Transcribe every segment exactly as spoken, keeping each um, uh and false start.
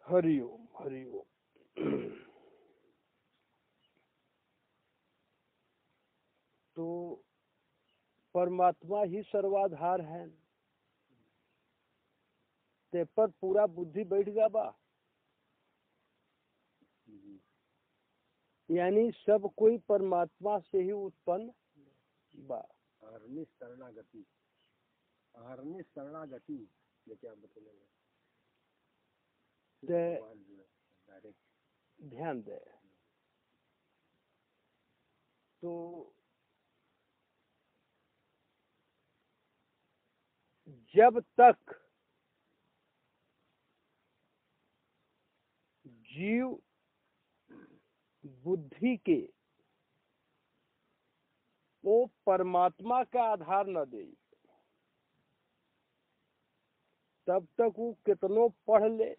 हरिओम हरिओम। तो परमात्मा ही सर्वाधार है, ते पर पूरा बुद्धि बैठ गया बा, यानी सब कोई परमात्मा से ही उत्पन्न बा। अहरनिश शरणागति, अहरनिश शरणागति क्या बतलेंगे? ध्यान दे। तो जब तक जीव बुद्धि के वो परमात्मा का आधार न दे, तब तक वो कितनों पढ़ ले,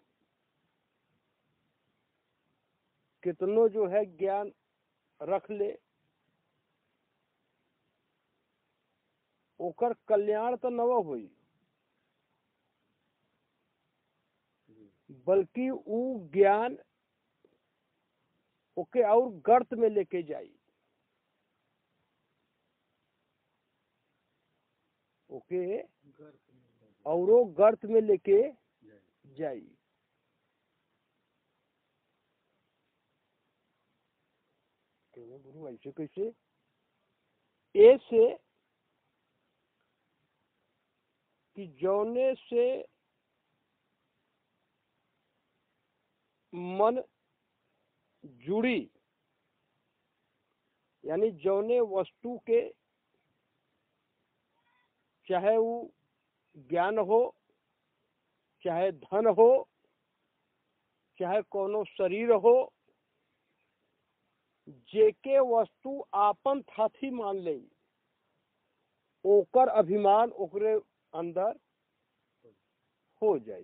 कितनों जो है ज्ञान रख ले, ओकर कल्याण तो नव हुई, बल्कि वो ज्ञान ओके और गर्त में लेके जाई, ओके और वो गर्त में लेके जाई। ऐसे कैसे? ऐसे कि जौने से मन जुड़ी, यानी जौने वस्तु के, चाहे वो ज्ञान हो, चाहे धन हो, चाहे कोनो शरीर हो, जेके वस्तु आपन थाथी मान ले, ओकर अभिमान ओकरे अंदर हो जाए,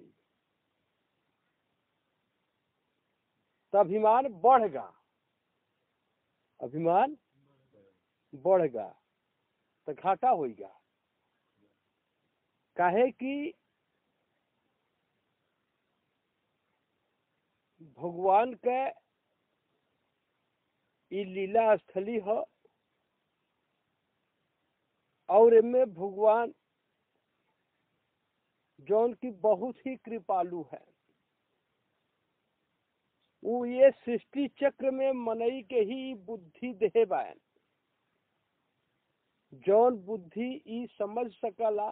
तो अभिमान बढ़ेगा, अभिमान बढ़ेगा तो घाटा होगा। काहे कि भगवान के ई लीला स्थली है, और इनमें भगवान जौन की बहुत ही कृपालु है, वो ये सृष्टि चक्र में मनई के ही बुद्धि दे बायन, जौन बुद्धि ई समझ सकला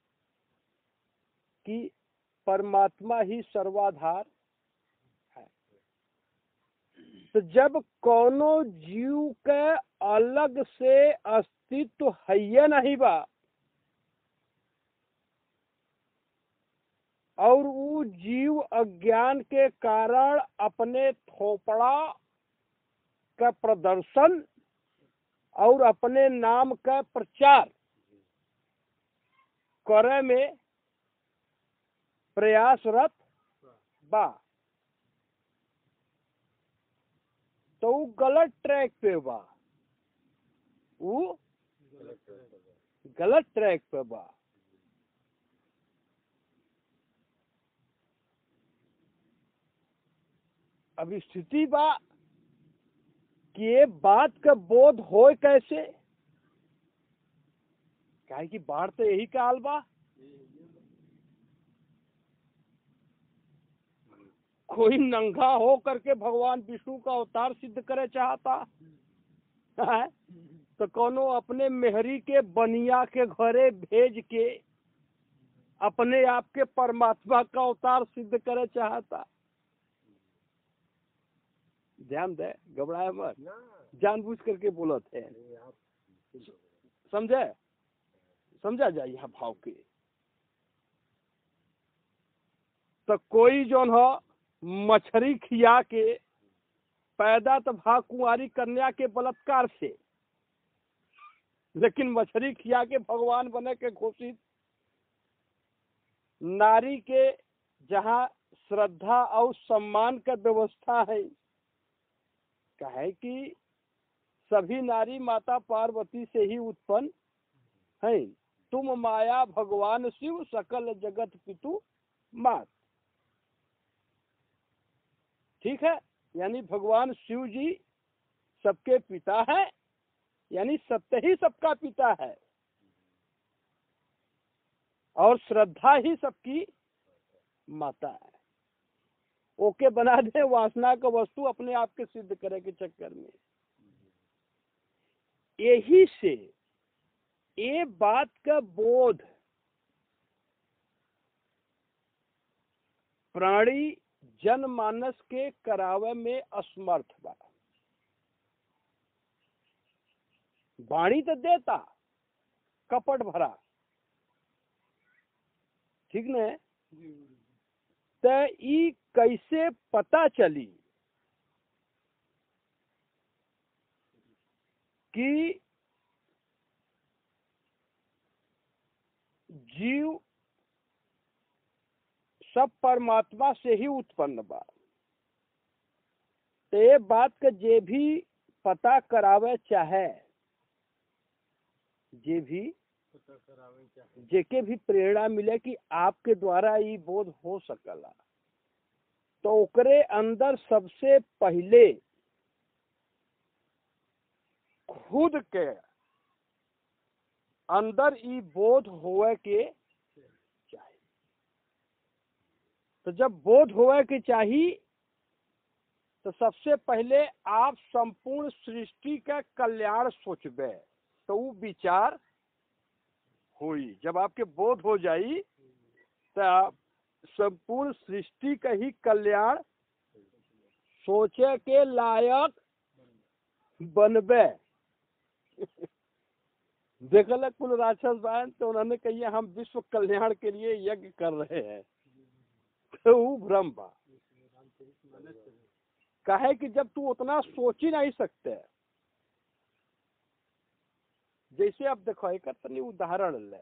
कि परमात्मा ही सर्वाधार है। तो जब कोनो जीव के अलग से अस्तित्व है नहीं बा, और वो जीव अज्ञान के कारण अपने थोपड़ा का प्रदर्शन और अपने नाम का प्रचार करे में प्रयासरत बा, तो वो गलत ट्रैक पे बा, वो गलत ट्रैक पे बा। अब स्थिति बा कि ये बात का बोध हो कैसे? काहे कि बाढ़ तो यही का हाल बा, कोई नंगा हो करके भगवान विष्णु का अवतार सिद्ध करे चाहता है, तो कोनो अपने मेहरी के बनिया के घरे भेज के अपने आप के परमात्मा का अवतार सिद्ध करे चाहता। ध्यान दे, घबराए मत, जानबूझ करके बोलत है, समझे? समझा जाए यहाँ भाव के। तो कोई जोन हो मछली खिया के पैदा तो भा कुंवारी कन्या के बलात्कार से, लेकिन मछली खिया के भगवान बने के घोषित नारी के जहाँ श्रद्धा और सम्मान का व्यवस्था है, कहे कि सभी नारी माता पार्वती से ही उत्पन्न है, तुम माया भगवान शिव सकल जगत पितु मात। ठीक है, यानी भगवान शिव जी सबके पिता है, यानी सत्य ही सबका पिता है और श्रद्धा ही सबकी माता है। ओके बना दे वासना का वस्तु अपने आप के सिद्ध करे के चक्कर में। यही से ये बात का बोध प्राणी जनमानस के करावे में असमर्थ बा। वाणी तो देता कपट भरा, ठीक न? तो ई कैसे पता चली कि जीव सब परमात्मा से ही उत्पन्न बा? तो ये बात का जे भी पता करावे चाहे, जे भी जेके भी प्रेरणा मिले कि आपके द्वारा ये बोध हो सकला, तो ओकरे अंदर सबसे पहले खुद के अंदर ये बोध होवे के चाहिए। तो जब बोध होवे के चाहिए तो सबसे पहले आप संपूर्ण सृष्टि का कल्याण सोचबे, तो वो विचार हुई। जब आपके बोध हो जाई तो आप संपूर्ण सृष्टि का ही कल्याण सोचे के लायक बनबे। देखल कुल राक्षस बहन तो उन्होंने कहिए हम विश्व कल्याण के लिए यज्ञ कर रहे हैं, तो वो भ्रम बा। काहे कि जब तू उतना सोच ही नहीं सकते, जैसे आप देखो एक तनी उदाहरण ले,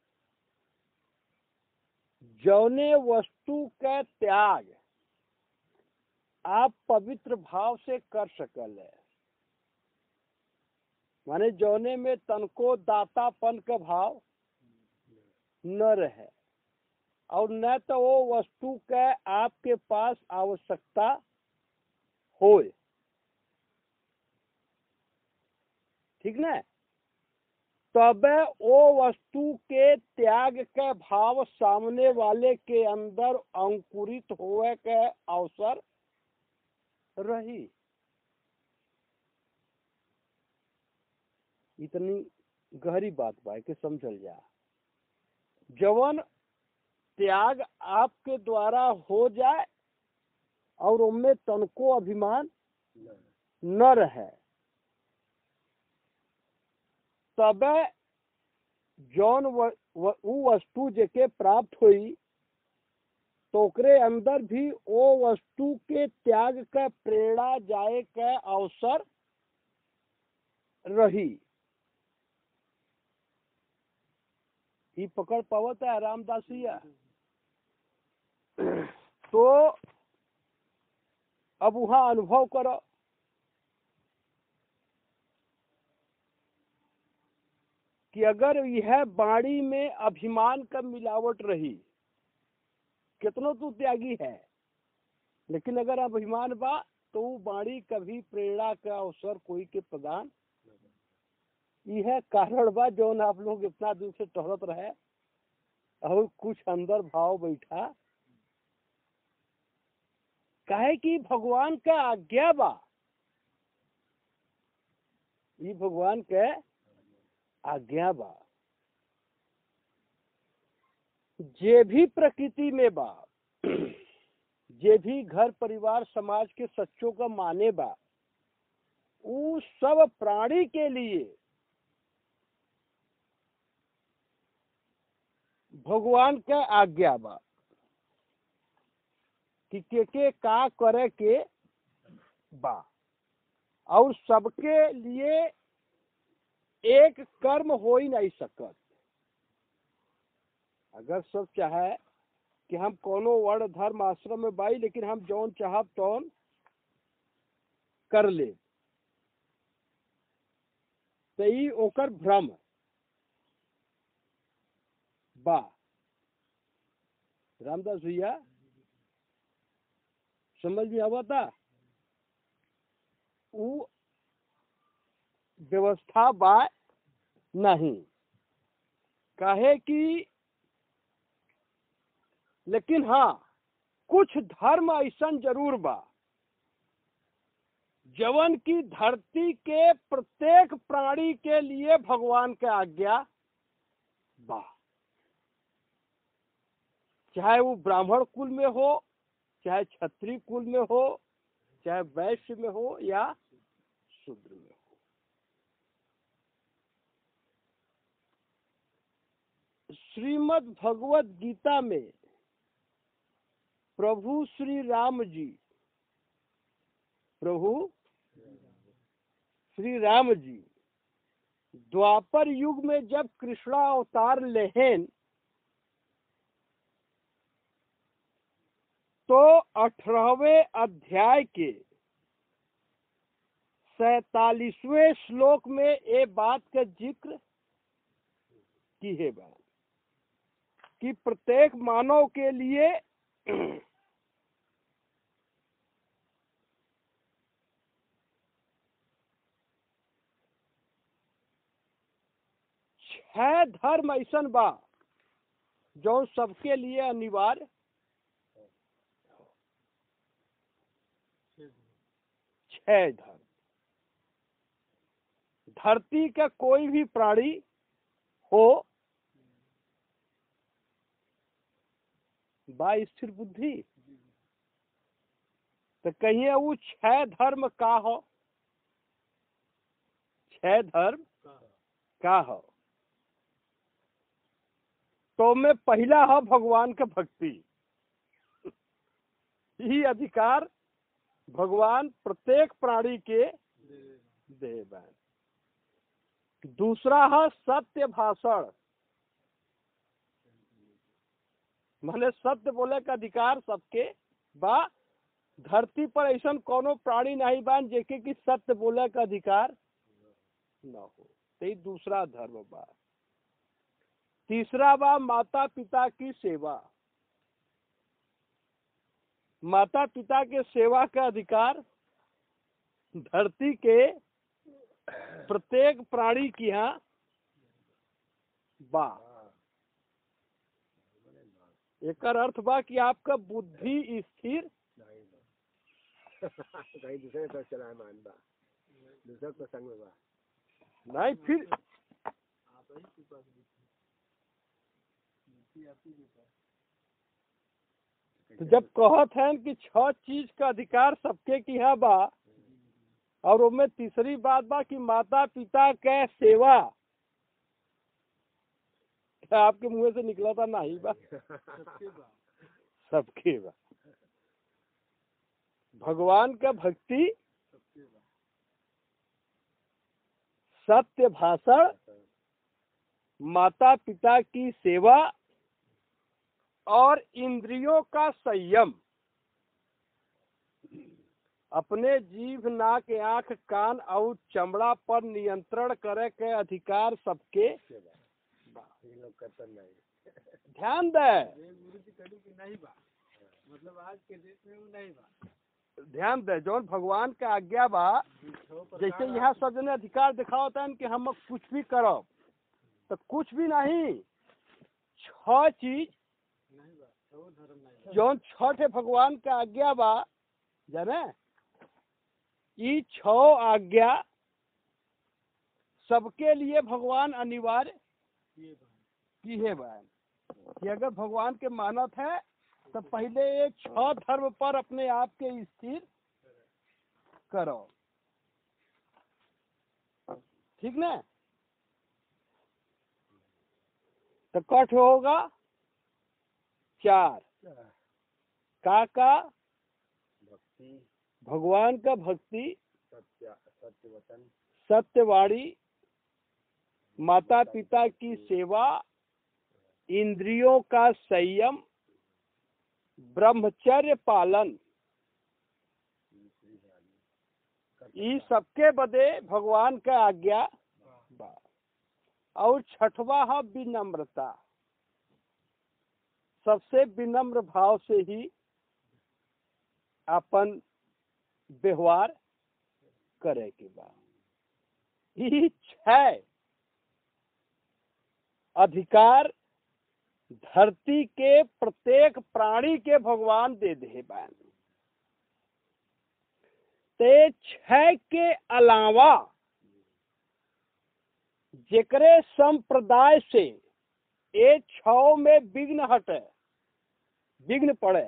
जौने वस्तु का त्याग आप पवित्र भाव से कर सकल है, माने जौने में तनको दातापन का भाव न रहे और न तो वो वस्तु का आपके पास आवश्यकता होए, ठीक ना? तबे वो वस्तु के त्याग का भाव सामने वाले के अंदर अंकुरित होए के अवसर रही। इतनी गहरी बात बा के समझल जा। जवन त्याग आपके द्वारा हो जाए और उनमें तनको अभिमान न रहे, तबे जौन व, व, वो वस्तु जेके प्राप्त हुई तो ओकरे अंदर भी वो वस्तु के त्याग का प्रेरणा जाए का अवसर रही। ये पकड़ पावत है रामदासिया। तो अब वहां अनुभव करो कि अगर यह बाणी में अभिमान का मिलावट रही, कितनों तू त्यागी है, लेकिन अगर अभिमान बा तो वो बाणी कभी प्रेरणा का अवसर कोई के प्रदान, यह कारण बा जो आप लोग इतना दिन से टहरत रहे और कुछ अंदर भाव बैठा। काहे कि भगवान का आज्ञा बा, ये भगवान के आज्ञा बा। जे भी प्रकृति में बा, जे भी घर परिवार समाज के सच्चों का माने बा, वो सब प्राणी के लिए भगवान का आज्ञा बा कि के के का करे के बा, और सबके लिए एक कर्म हो ही नहीं सकत। अगर सब चाहे कि हम कोनो वर्ण धर्म आश्रम में बाई, लेकिन हम जौन चाहब तौन कर ले, तो ई ओकर भ्रम बा। रामदास भैया समझ में आवा था वो व्यवस्था बा नहीं कहे कि, लेकिन हाँ कुछ धर्म ऐसा जरूर बा जवन की धरती के प्रत्येक प्राणी के लिए भगवान के आज्ञा बा, चाहे वो ब्राह्मण कुल में हो, चाहे क्षत्रिय कुल में हो, चाहे वैश्य में हो या शूद्र में हो। श्रीमद् भगवत गीता में प्रभु श्री राम जी प्रभु श्री राम जी द्वापर युग में जब कृष्णा अवतार लेहन तो अठारहवें अध्याय के सैतालीसवें श्लोक में ये बात का जिक्र की है बात कि प्रत्येक मानव के लिए छह धर्म ऐसन बा जो सबके लिए अनिवार्य छह धर्म। धरती का कोई भी प्राणी हो बा स्थिर बुद्धि तो कहिए वो छह धर्म का हो, छह धर्म का हो। तो में पहला है भगवान का भक्ति। यही अधिकार भगवान प्रत्येक प्राणी के देव है। दूसरा है सत्य भाषण, माने सत्य बोले का अधिकार सबके बा। धरती पर ऐसा कोनो प्राणी नहीं बान जेके कि सत्य बोले का अधिकार न हो, तो दूसरा धर्म बा। तीसरा बा माता पिता की सेवा। माता पिता के सेवा का अधिकार धरती के प्रत्येक प्राणी की यहाँ बा। एक अर्थ बा कि आपका बुद्धि स्थिर कहीं दूसरे पर चला है मान बा, दूसरे प्रसंग में बा नहीं। फिर तो जब कहत हैं कि छह चीज का अधिकार सबके की है बा और उनमें तीसरी बात बा कि माता पिता के सेवा, क्या आपके मुंह से निकला था नहीं बा? सबके बा। भगवान का भक्ति, सत्य भाषण, माता पिता की सेवा और इंद्रियों का संयम। अपने जीभ नाक आंख कान और चमड़ा पर नियंत्रण करे के अधिकार सबके ध्यान दे। मतलब आज के देश में वो नहीं बा। ध्यान दे जौन भगवान का आज्ञा बा। जैसे यहाँ सब जने अधिकार दिखाओ था कि हम कुछ भी करो, तो कुछ भी नहीं। छह चीज जौन छठे भगवान का आज्ञा बा जाने, ये छह आज्ञा सबके लिए भगवान अनिवार्य की है बा कि अगर भगवान के मानत है तो पहले ये छह धर्म पर अपने आप के स्थिर करो, ठीक ना? तो कठ होगा चार का का भक्ति, भगवान का भक्ति, सत्य सत्य वचन, सत्यवाणी, माता पिता की सेवा, इंद्रियों का संयम, ब्रह्मचर्य पालन। ये सबके बदे भगवान का आज्ञा बा। और छठवा है विनम्रता। सबसे विनम्र भाव से ही अपन व्यवहार करे के बाद ई छह अधिकार धरती के प्रत्येक प्राणी के भगवान दे दे बहन। ते छह के अलावा जेकरे संप्रदाय से ये छौ में विघ्न हटे, विघ्न पड़े,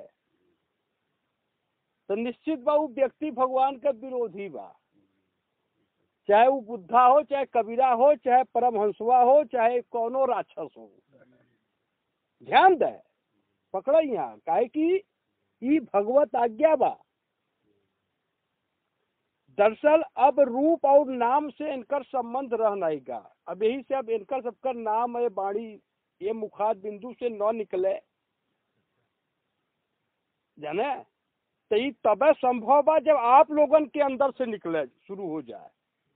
तो निश्चित बा वो व्यक्ति भगवान का विरोधी बा। चाहे वो बुद्धा हो, चाहे कबीरा हो, चाहे परमहंसवा हो, चाहे कौनो राक्षस हो। ध्यान दे, पकड़ यहाँ, काहे कि ई भगवत आज्ञा बा। दरअसल अब रूप और नाम से इनकर संबंध रह नहीं गा। अब यही से अब इनकर सबका नाम है बाणी ये मुखाद बिंदु से न निकले, जाने तो ये तबे संभव बा जब आप लोगन के अंदर से निकले शुरू हो जाए।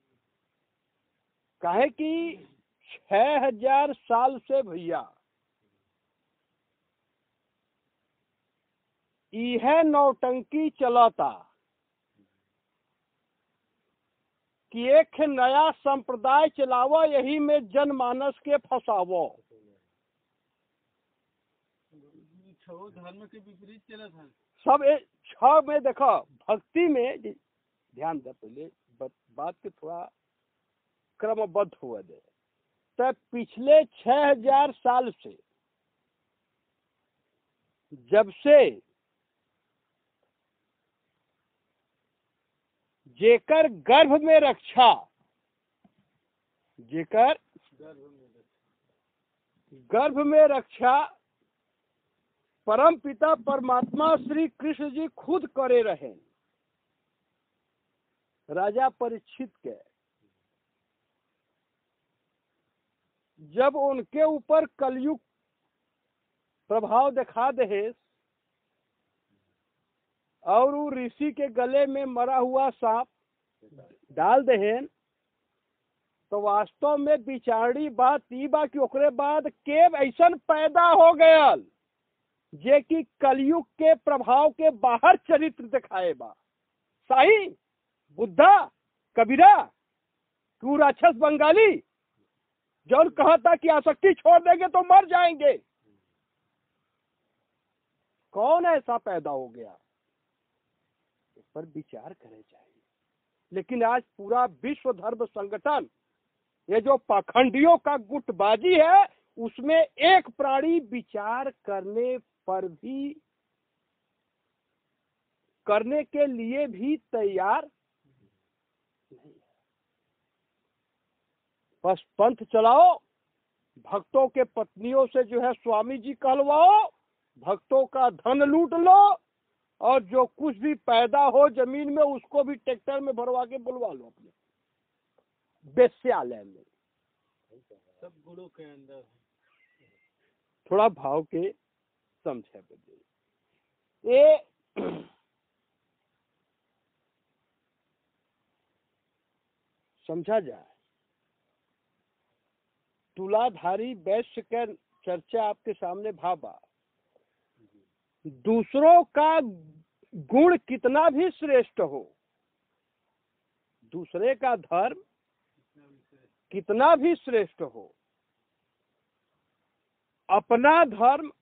काहे कि छह हजार साल से भैया यह नौटंकी चलाता कि एक नया संप्रदाय चलावो, यही में जनमानस के फंसावो। धर्म के विपरीत चला था सब छह में देखो भक्ति में ध्यान दे, पहले बात के थोड़ा क्रमबद्ध हुआ दे। तो पिछले छह हजार साल से जब से जेकर गर्भ में रक्षा, जेकर गर्भ में रक्षा परम पिता परमात्मा श्री कृष्ण जी खुद करे रहे। राजा परीक्षित के जब उनके ऊपर कलयुग प्रभाव दिखा दे और वो ऋषि के गले में मरा हुआ सांप डाल दहेन, तो वास्तव में विचारणी बात ई बा कि ओकरे बाद के ऐसन पैदा हो गया जे कि कलयुग के प्रभाव के बाहर चरित्र दिखाए बा। साई बुद्धा कबीरा तू राक्षस बंगाली जौन कहा था कि आसक्ति छोड़ देंगे तो मर जाएंगे, कौन ऐसा पैदा हो गया, इस पर विचार करे चाहिए। लेकिन आज पूरा विश्व धर्म संगठन ये जो पाखंडियों का गुटबाजी है उसमें एक प्राणी विचार करने पर भी करने के लिए भी तैयार नहीं है। बस पंथ चलाओ, भक्तों के पत्नियों से जो है स्वामी जी कहलवाओ, भक्तों का धन लूट लो और जो कुछ भी पैदा हो जमीन में उसको भी ट्रैक्टर में भरवा के बुलवा लो अपने वेश्यालय में। सब गुरु के अंदर थोड़ा भाव के समझे बदले ये समझा जाए। तुलाधारी वैश्य का चर्चा आपके सामने भाबा, दूसरों का गुण कितना भी श्रेष्ठ हो, दूसरे का धर्म कितना भी श्रेष्ठ हो, अपना धर्म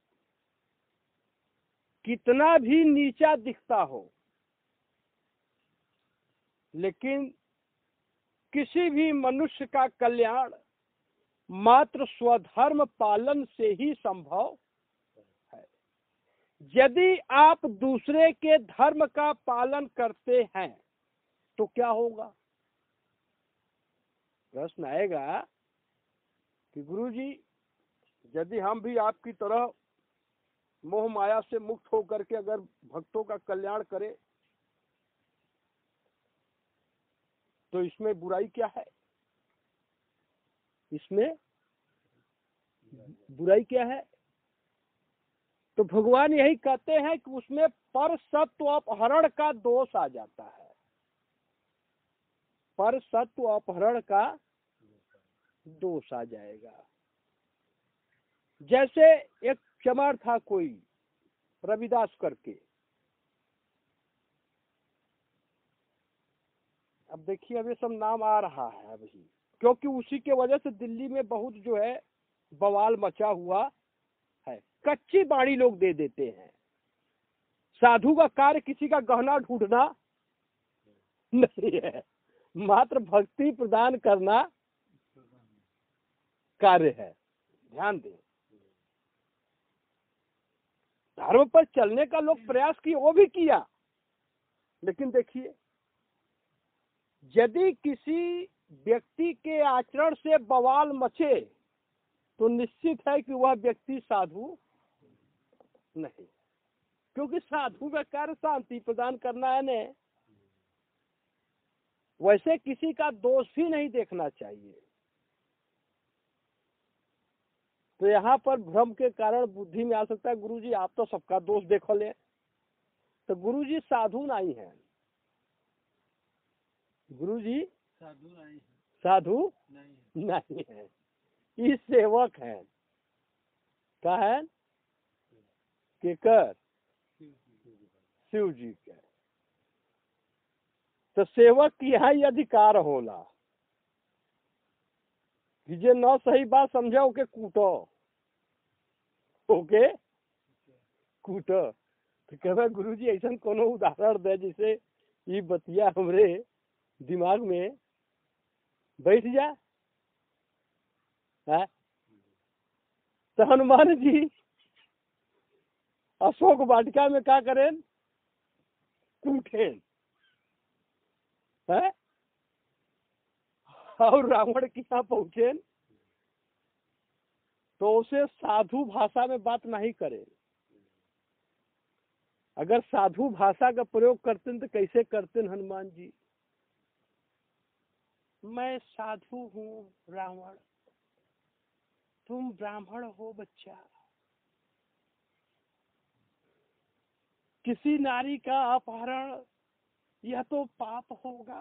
कितना भी नीचा दिखता हो, लेकिन किसी भी मनुष्य का कल्याण मात्र स्वधर्म पालन से ही संभव है। यदि आप दूसरे के धर्म का पालन करते हैं तो क्या होगा? प्रश्न आएगा कि गुरुजी यदि हम भी आपकी तरह मोह माया से मुक्त होकर के अगर भक्तों का कल्याण करें तो इसमें बुराई क्या है? इसमें बुराई क्या है? तो भगवान यही कहते हैं कि उसमें पर सत्व अपहरण का दोष आ जाता है। पर सत्व अपहरण का दोष आ जाएगा। जैसे एक चमार था कोई रविदास करके, देखिए अब ये सब नाम आ रहा है अभी, क्योंकि उसी के वजह से दिल्ली में बहुत जो है बवाल मचा हुआ है। कच्ची बाड़ी लोग दे देते हैं। साधु का कार्य किसी का गहना ढूंढना नहीं है, मात्र भक्ति प्रदान करना कार्य है। ध्यान दें, धर्म पर चलने का लोग प्रयास किए, वो भी किया, लेकिन देखिए यदि किसी व्यक्ति के आचरण से बवाल मचे तो निश्चित है कि वह व्यक्ति साधु नहीं, क्योंकि साधु का कार्य शांति प्रदान करना है ने। वैसे किसी का दोष भी नहीं देखना चाहिए। तो यहाँ पर भ्रम के कारण बुद्धि में आ सकता है गुरुजी आप तो सबका दोष देखो ले, तो गुरुजी साधु नहीं है। गुरुजी साधु नहीं है। साधु नहीं नहीं है, ये सेवक है। क्या है? केकर? शिव जी के। तो सेवक की यहाँ ही अधिकार होला कि जे न सही बात समझो के कूटो, ओके कूटो। तो कहे गुरुजी ऐसा कोनो उदाहरण दे जिसे ये बतिया हमरे दिमाग में बैठ जाए। है? तो हनुमान जी अशोक वाटिका में क्या करें? कूटें है? और रावण के यहाँ पहुंचे तो उसे साधु भाषा में बात नहीं करे। अगर साधु भाषा का प्रयोग करते हैं तो कैसे करते हैं हनुमान जी? मैं साधु हूँ रावण, तुम ब्राह्मण हो बच्चा। किसी नारी का अपहरण यह तो पाप होगा।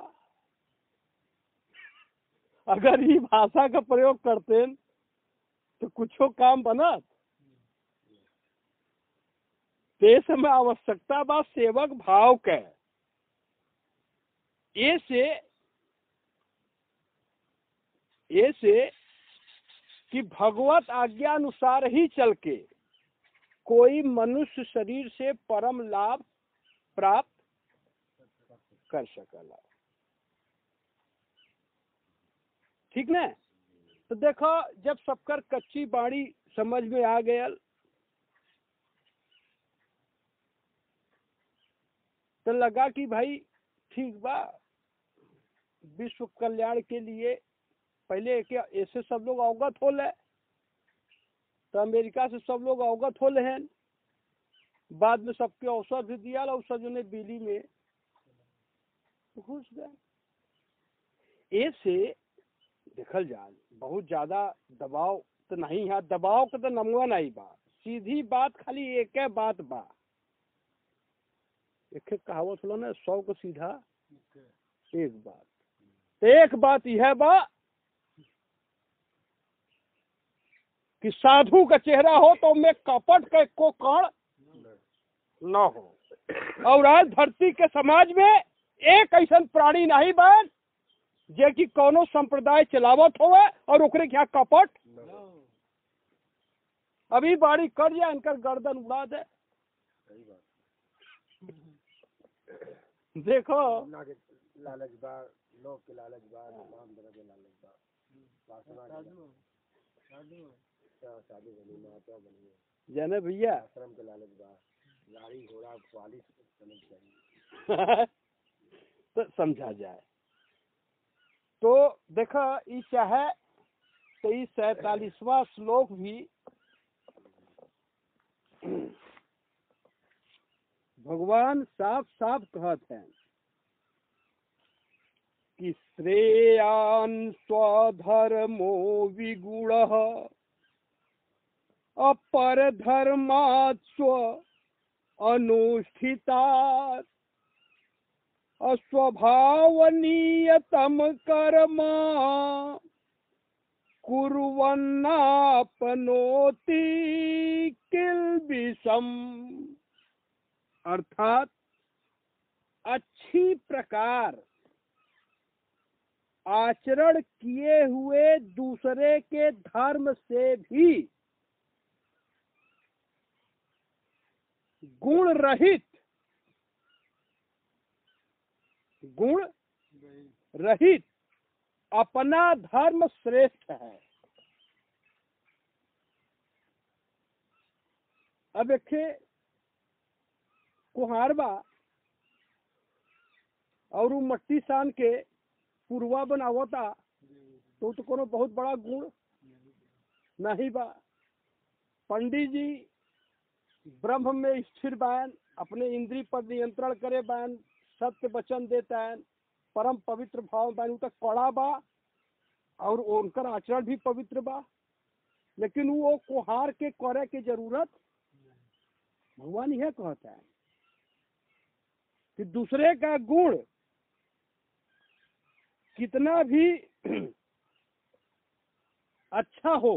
अगर ये भाषा का प्रयोग करते हैं तो कुछो काम बनत। देश में आवश्यकता बा सेवक भाव के, ऐसे ऐसे कि भगवत आज्ञा अनुसार ही चल के कोई मनुष्य शरीर से परम लाभ प्राप्त कर सकला। ठीक ना? तो देखो जब सबकर कच्ची बाड़ी समझ में आ गया तो लगा कि भाई ठीक बा, विश्व कल्याण के लिए पहले क्या ऐसे सब लोग अवगत हो ले, तो अमेरिका से सब लोग अवगत हो ले हैं। बाद में सबके अवसर भी दिया, अवसर ने बिजली में घुस गए। ऐसे देखल जाए बहुत ज्यादा दबाव तो नहीं है। दबाव का तो नमवा नहीं बा, सीधी बात खाली एक है बात बा। एक कहावत लो ना, सौ को सीधा एक बात। तो एक बात यह बा कि साधु का चेहरा हो तो में कपट का को कण न हो। और आज धरती के समाज में एक ऐसा प्राणी नहीं बन जे कि कोनो संप्रदाय चलावत होवे और ओकरे क्या कपट। अभी बाड़ी कर जाए इनकर गर्दन उड़ा दे। देखो लालच बा, लोग के लालच बा, तमाम तरह के लालच बा, शादी बनी ना तो बनी जाने भैया आश्रम के लालच बा, गाड़ी घोड़ा क्वालिस समझ चाहिए तो समझा जाए। तो देखो ये चाहे तो ये सैतालीसवां श्लोक भी भगवान साफ साफ कहते हैं कि श्रेयान स्वधर्मो विगुणः अपर धर्मात् स्व अनुष्ठितात् अस्वभावनीयतम कर्म कुर्वन्नाप्नोति किल्बिषम्। अर्थात अच्छी प्रकार आचरण किए हुए दूसरे के धर्म से भी गुण रहित गुण रहित अपना धर्म श्रेष्ठ है। अब एक कुहार बा और उ मट्टी सान के पुरवा बनावता तो तो कोनो बहुत बड़ा गुण नहीं बा। पंडित जी ब्रह्म में स्थिर बैन, अपने इंद्री पर नियंत्रण करे बैन, सत्य वचन देता है, परम पवित्र भाव बैन तक कड़ा बा और उनकर आचरण भी पवित्र बा, लेकिन वो कुहार के करे के जरूरत भगवान यह कहता है कि दूसरे का गुण कितना भी अच्छा हो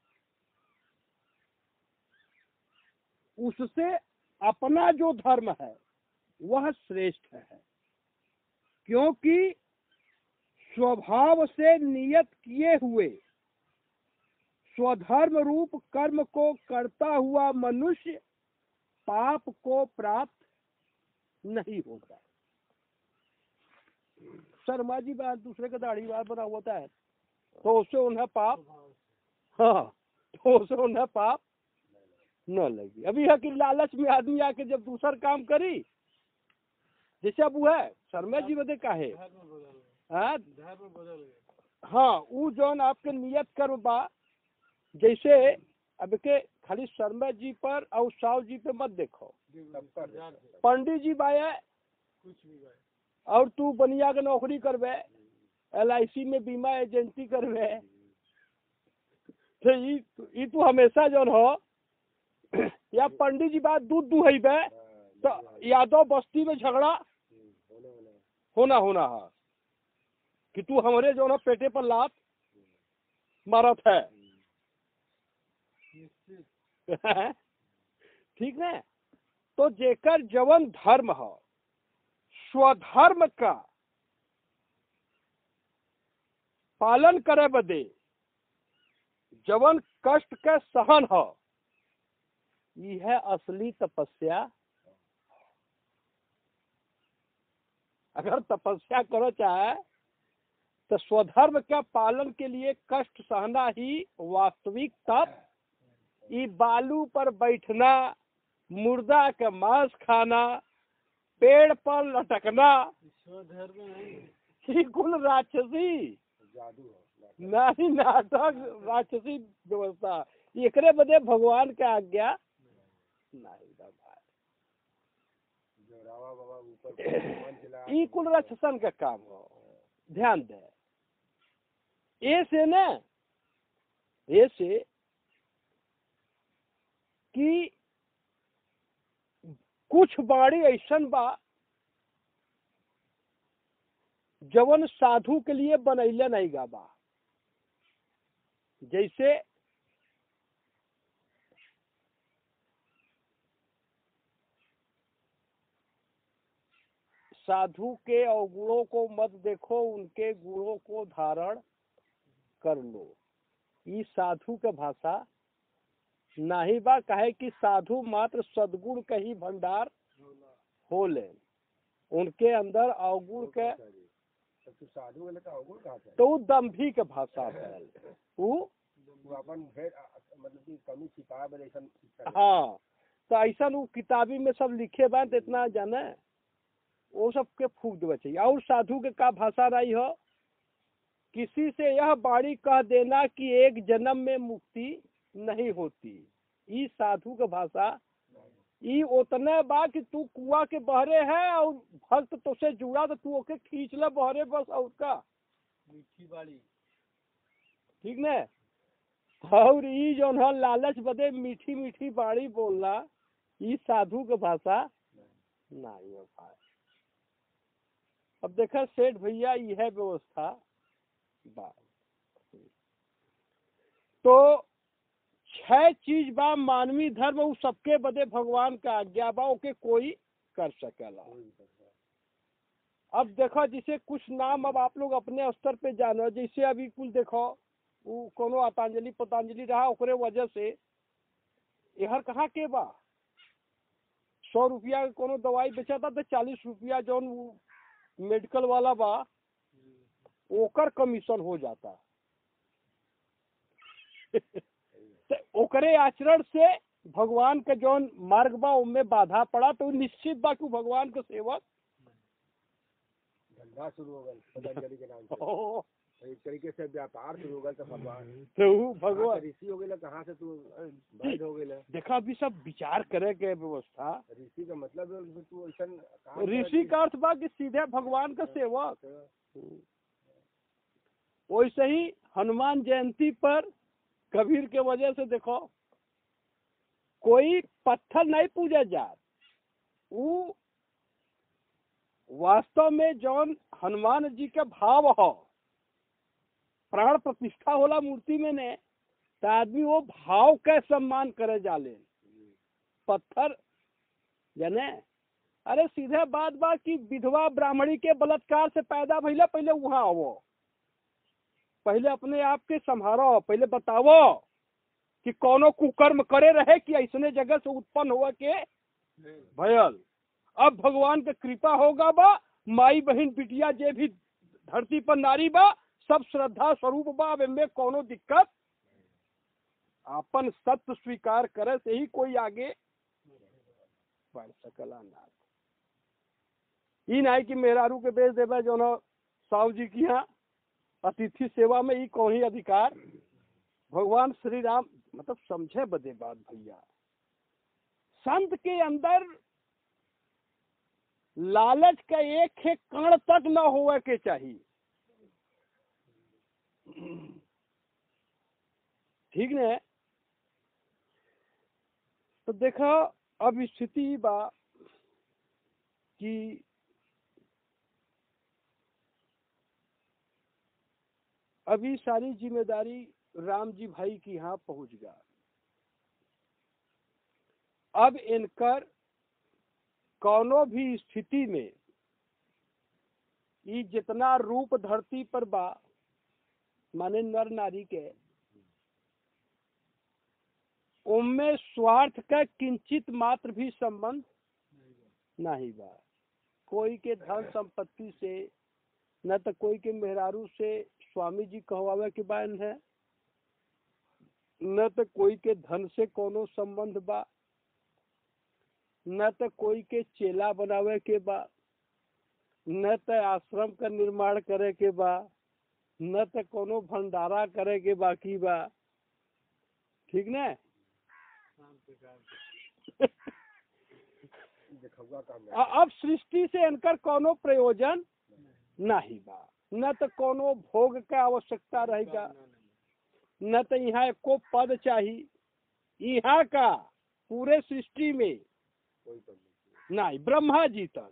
उससे अपना जो धर्म है वह श्रेष्ठ है, क्योंकि स्वभाव से नियत किए हुए स्वधर्म रूप कर्म को करता हुआ मनुष्य पाप को प्राप्त नहीं होता। शर्मा जी बात दूसरे का दाढ़ी बात बना होता है तो उससे उन्हें पाप, हाँ तो उससे उन्हें पाप न लगी। अभी है कि लालच में आदमी आके जब दूसरा काम करी, जैसे अब वो है शर्मा जी बदे का है हाँ हाँ वो जौन आपके नियत कर्म बा, जैसे अब के खाली शर्मा जी पर और साहु जी पे मत देखो, पंडित जी बाया और तू बनिया के नौकरी करवे, एल आई सी में बीमा एजेंसी करवे, तो ये तू हमेशा जौन हो या पंडित जी बात दूध दुहैबे तो यादव बस्ती में झगड़ा होना होना है कि तू हमारे जो ना पेटे पर लात मारत है। ठीक है, तो जेकर जवन धर्म है स्वधर्म का पालन करे बदे जवन कष्ट के सहन हो, यह असली तपस्या। अगर तपस्या करो चाहे तो स्वधर्म का पालन के लिए कष्ट सहना ही वास्तविक तप। ये बालू पर बैठना, मुर्दा का मांस खाना, पेड़ पर लटकना, ये कुल राक्षसी नहीं नाटक राक्षसी व्यवस्था। एकरे बदे भगवान का आज्ञा नहीं, कुल राक्षसन का काम हो। ध्यान दे ऐसे न ऐसे कि कुछ बाड़ी ऐसन बा जवन साधु के लिए बनैले नहीं गा बा। जैसे साधु के अवगुणों को मत देखो, उनके गुणों को धारण कर लो। ये साधु का भाषा नहीं बा, कहे कि साधु मात्र सद्गुण का ही भंडार हो ले, उनके अंदर अवगुण के साधु अवगुण तो दम्भी के भाषा है वो अपन मतलब की कमी छिपा बे। हाँ, तो ऐसा वो किताबी में सब लिखे बा तो इतना जाने वो सब के फूक देवे चाहिए। और साधु के का भाषा रही हो, किसी से यह बाणी कह देना कि एक जन्म में मुक्ति नहीं होती। ये साधु का भाषा ये उतने बा कि तू कुआ के बहरे है और भक्त तो से जुड़ा तो तू ओके खींच ले बहरे बस। और उसका मीठी बाड़ी ठीक न। और ये जो है लालच बदे मीठी मीठी बाड़ी बोलना, ये साधु का भाषा नहीं हो पाए। अब देखा सेठ भैया यह व्यवस्था बा। तो छह चीज बा मानवीय धर्म, वो सबके बदे भगवान का आज्ञा बा, ओके कोई कर सकेला। अब देखो जैसे कुछ नाम अब आप लोग अपने स्तर पे जानो, जैसे अभी कुल देखो वो कोनो आतांजलि पतंजलि रहा, ओकरे वजह से यहर कहाँ के बा, सौ रुपया के कोनो दवाई बेचा था तो चालीस रुपया जौन वो मेडिकल वाला बा ओकर कमीशन हो जाता। तो ओकरे आचरण से भगवान के जौन मार्ग बा उनमें बाधा पड़ा, तो निश्चित बा कि भगवान के सेवक धंधा शुरू हो गया पतंजलि के नाम से, ओ, तो एक तरीके से व्यापार शुरू हो गया। तो भगवान तो ऊ कहाँ भगवान से ऋषि हो गए, कहाँ से तू वैद्य हो गए। देखा अभी सब विचार करे के व्यवस्था। ऋषि का मतलब है कि तू ऐसा काम ऋषि का अर्थ बा कि सीधे भगवान का सेवक। वैसे ही हनुमान जयंती पर कबीर के वजह से देखो कोई पत्थर नहीं पूजा जा, वो वास्तव में जौन हनुमान जी के भाव हो, प्राण प्रतिष्ठा होला मूर्ति में ने, तो आदमी वो भाव का सम्मान करे जाले। पत्थर जाने, अरे सीधे बात बा कि विधवा ब्राह्मणी के बलात्कार से पैदा भइला, पहले वहां आवो, पहले अपने आप के संभारो, पहले बतावो कि कोनो कुकर्म करे रहे कि ऐसने जगह से उत्पन्न हुआ के भयल। अब भगवान के कृपा होगा बा, माई बहन बिटिया जे भी धरती पर नारी बा सब श्रद्धा स्वरूप बा, अब में कोनो दिक्कत, अपन सत्य स्वीकार करे से ही कोई आगे बढ़ सकला। ना ई नहीं कि मेहरारू के बेच देवे जो न साहु जी की यहाँ अतिथि सेवा में, ई कौन ही अधिकार। भगवान श्री राम मतलब समझे बदे बात भैया, संत के अंदर लालच का एक एक कण तक न होवे के चाहिए। ठीक ने। तो देखो अब स्थिति बा कि अभी सारी जिम्मेदारी राम जी भाई की यहाँ पहुंच गया। अब इनकर कौनो भी स्थिति में ये जितना रूप धरती पर बा, माने नर नारी के, उनमें स्वार्थ का किंचित मात्र भी संबंध नहीं बा। कोई के धन संपत्ति से न तो कोई के मेहरारू से स्वामी जी कहवावे के बान है, न तो कोई के धन से कोनो संबंध बा, न तो कोई के चेला बनावे के बा, न तो आश्रम का निर्माण करे के बा, न तो कोनो भंडारा करे के बाकी बा। ठीक ने। अब सृष्टि से इनकर कोनो प्रयोजन नहीं बा, न तो कोनो भोग का आवश्यकता रहेगा, न तो यहाँ एको पद चाहिए। यहाँ का पूरे सृष्टि में नहीं, ब्रह्मा जी तक,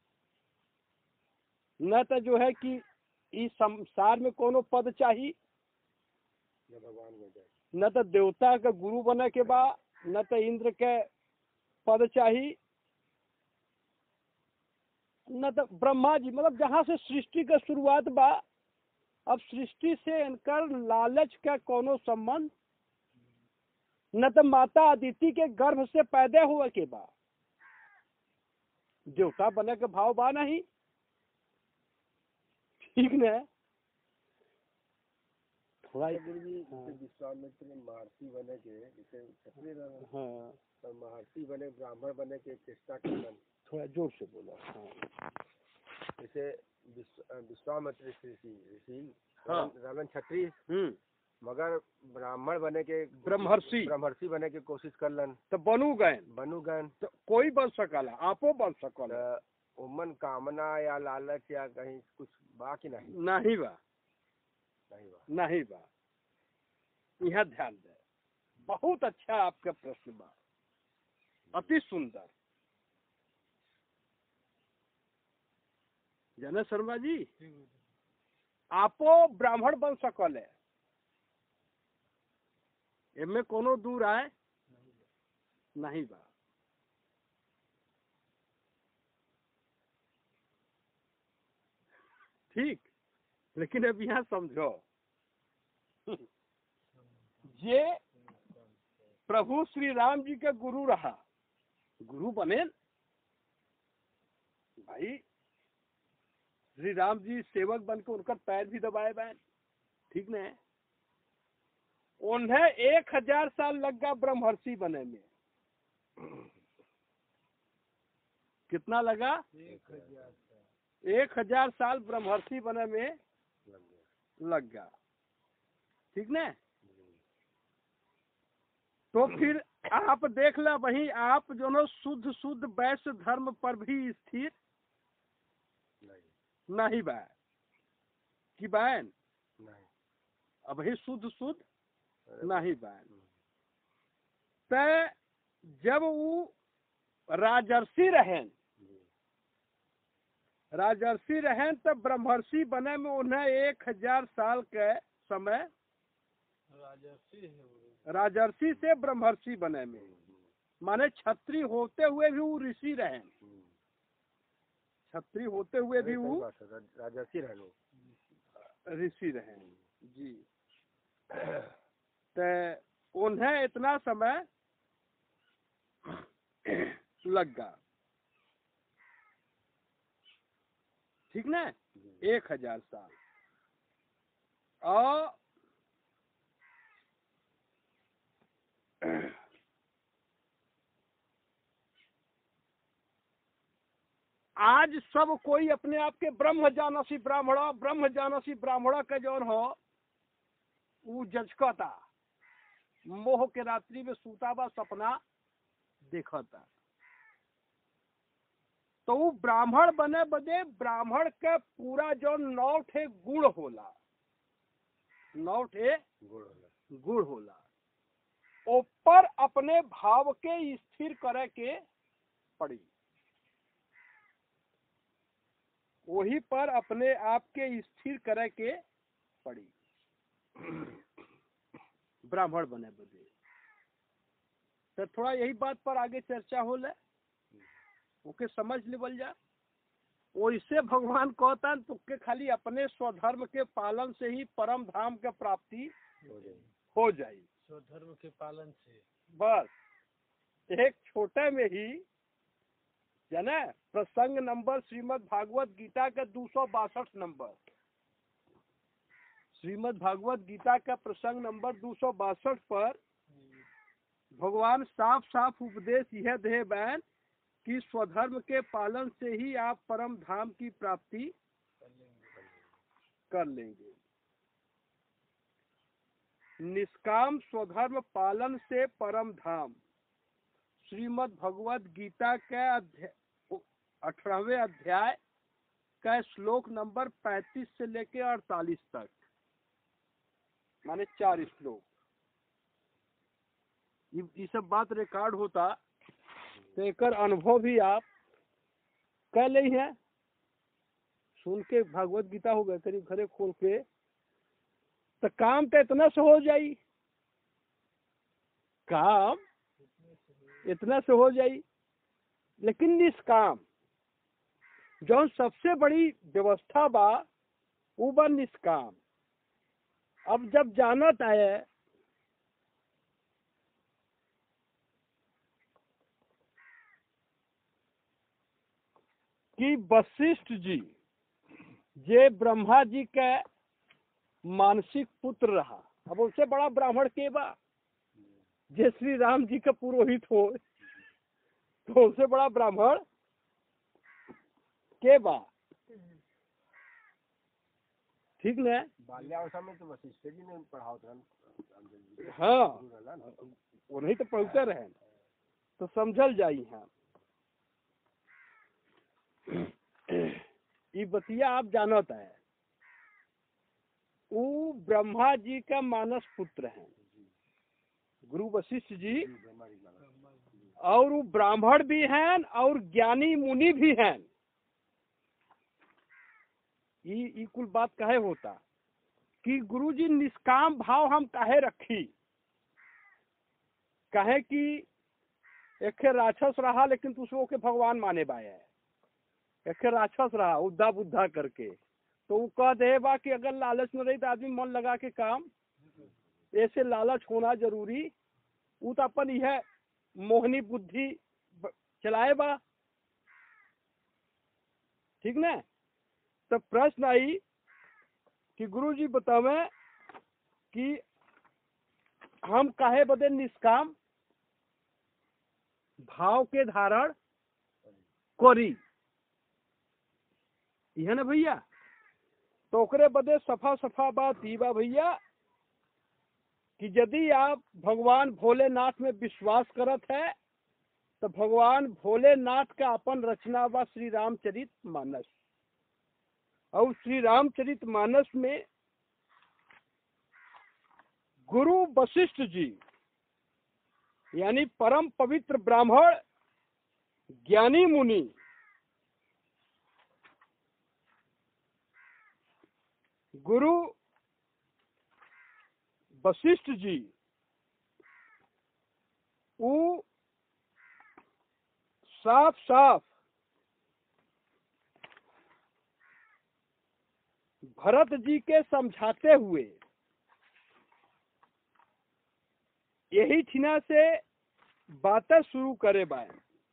न तो जो है कि इस संसार में कोनो पद चाहिए, न तो देवता का गुरु बने के बा, न तो इंद्र के पद चाहिए, न तो ब्रह्मा जी, मतलब जहाँ से सृष्टि का शुरुआत बा, अब सृष्टि से इनकर लालच का कोनो संबंध, न तो माता अदिति के गर्भ से पैदा हुआ के बा, देवता बने के भाव बा नहीं। ठीक ने। थोड़ा विश्वामित्र महर्षि बने के जैसे क्षत्रिय रहे, हाँ, तो महर्षि बने ब्राह्मण बने के चेष्टा करन। थोड़ा जोर से बोलो। हाँ। जैसे विश्वामित्र ऋषि हाँ, रावण क्षत्रिय, मगर ब्राह्मण बने के ब्रह्मर्षि ब्रह्मर्षि बने के कोशिश करलन, तो बनू गए बनू गए तो कोई बन सकला, आपो बन सकला। उमन कामना या लालच या कहीं कुछ बाकी नहीं नहीं बा, नहीं बा, नहीं बा। यहाँ ध्यान दे, बहुत अच्छा आपका प्रश्न बा, अति सुंदर। जन शर्मा जी, आपो ब्राह्मण बन सकल है, इनमें कोनो दूर आए नहीं बा। ठीक, लेकिन अब यहाँ समझो, ये प्रभु श्री राम जी के गुरु रहा, गुरु बने भाई, श्री राम जी सेवक बनकर उनका पैर भी दबाए बैन, ठीक न? उन्हें एक हजार साल लग गया ब्रह्मर्षि बने में। कितना लगा? एक हजार एक हजार साल ब्रह्मर्षि बने में लग गया, ठीक न? तो फिर आप देख ला, वही आप जो नो शुद्ध शुद्ध वैश्य धर्म पर भी स्थिर नहीं बा कि बैन, अब ही शुद्ध शुद्ध नहीं बैन। ते जब वो राजर्षि रहें, राजर्षि रहें तब ब्रह्मर्षि बने में उन्हें एक हजार साल के समय राजर्षि है वो। राजर्षि से ब्रह्मर्षि बने में, माने छत्री होते हुए भी वो ऋषि रहे, छत्री होते हुए भी वो राजर्षि रहे, ऋषि रहे जी। तो उन्हें इतना समय लग गया, ठीक ना, एक हजार साल। और आज सब कोई अपने आप के ब्रह्म जानसी ब्राह्मणा ब्रह्म जानसी ब्राह्मणा के जौन हो वो जजकता, मोह के रात्रि में सूतावा सपना देखता। तो वो ब्राह्मण बने बदे ब्राह्मण के पूरा जो नौ ठे गुण होला, नौ ठे गुण होला, ऊपर अपने भाव के स्थिर करे के पड़ी, वही पर अपने आप के स्थिर करे के पड़ी ब्राह्मण बने बदे। तो थोड़ा यही बात पर आगे चर्चा हो ले, ओके समझ लेवल जा। वैसे भगवान कहता तो के खाली अपने स्वधर्म के पालन से ही परम धाम के प्राप्ति हो जाए, स्वधर्म के पालन से बस। एक छोटे में ही जाना प्रसंग नंबर श्रीमद् भागवत गीता का दो सौ बासठ नंबर, श्रीमद् भागवत गीता का प्रसंग नंबर दो सौ बासठ पर भगवान साफ साफ उपदेश यह दे बैन कि स्वधर्म के पालन से ही आप परम धाम की प्राप्ति कर लेंगे। निष्काम स्वधर्म पालन से परम धाम, श्रीमद् भगवत गीता के अध्याय अठारहवें अध्याय का श्लोक नंबर पैंतीस से लेके अड़तालीस तक, माने चार श्लोक। ये सब बात रिकॉर्ड होता तो एक अनुभव भी आप कर ले हैं, सुन के भागवत गीता हो गए करीब घरे खोल के, तो काम तो इतना से हो जाई, काम इतना से हो जाई, लेकिन निष्काम जो सबसे बड़ी व्यवस्था बा वो बा निष्काम। अब जब जानत आए कि वशिष्ठ जी जे ब्रह्मा जी के मानसिक पुत्र रहा, अब उससे बड़ा ब्राह्मण के बा जे श्री राम जी का पुरोहित हो, तो उससे बड़ा ब्राह्मण के बा, ठीक न? बाल्यावस्था में तो वशिष्ठ जी ने पढ़ाओ था। हाँ, वो नहीं तो पढ़ते रहे, तो समझल जाई है। ये बतिया आप जानत है, वो ब्रह्मा जी का मानस पुत्र हैं गुरु वशिष्ठ जी, और वो ब्राह्मण भी हैं और ज्ञानी मुनि भी हैं। ये कुल बात काहे होता कि गुरु जी निष्काम भाव हम काहे रखी, काहे कि एक राक्षस रहा लेकिन दूसरों के भगवान माने बाए है, एक राक्षस रहा उद्धा बुद्धा करके, तो वो कह दे बा कि अगर लालच न रही तो आदमी मन लगा के काम, ऐसे लालच होना जरूरी। वो तो अपन यह मोहनी बुद्धि चलाए बा, ठीक ना। तो प्रश्न आई कि गुरु जी बतावे कि हम काहे बदे निष्काम भाव के धारण करी, यह ना भैया। तो ओकरे बदे सफा सफा बात ई बा भैया कि यदि आप भगवान भोलेनाथ में विश्वास करत है तो भगवान भोलेनाथ का अपन रचना बा श्री रामचरित मानस। और श्री रामचरित मानस में गुरु वशिष्ठ जी यानी परम पवित्र ब्राह्मण ज्ञानी मुनि गुरु वशिष्ठ जी वो साफ साफ भरत जी के समझाते हुए यही ठिना से बातें शुरू करे बाय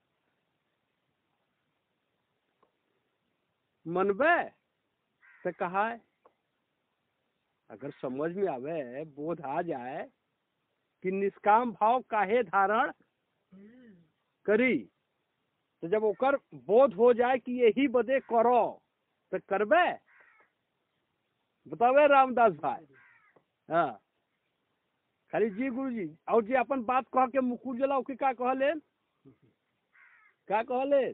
मनबे से कहा है। अगर समझ में आवे, बोध आ जाए कि निष्काम भाव काहे धारण करी, तो जब ओकर बोध हो जाए कि यही बदे करो तो करबे। बतावे रामदास भाई। हाँ खाली जी गुरु जी और जी अपन बात कह के मुकुर जलाओ कि का कहले का कहले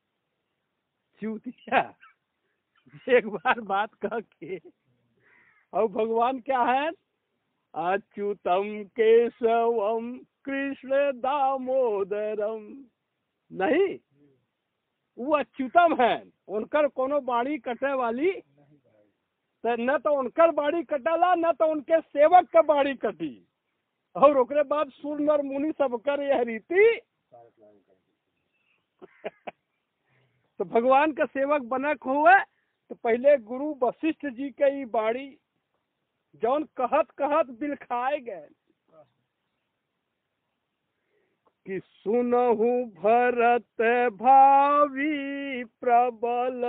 चूतिया एक बार बात कह के। और भगवान क्या है, अच्युतम केशवम कृष्ण दामोदरम। नहीं, वो अच्युतम है, उनकर कोनो बाणी कटे वाली तो न तो उनकर बाड़ी कटला न तो उनके सेवक का बाड़ी कटी। और ओकरे बाद सूर नर मुनि सबकर यह रीति तो भगवान का सेवक बनक हुए तो पहले गुरु वशिष्ठ जी के ही बाड़ी जौन कहत कहत बिलखाए गए कि सुनहु भरत भावी प्रबल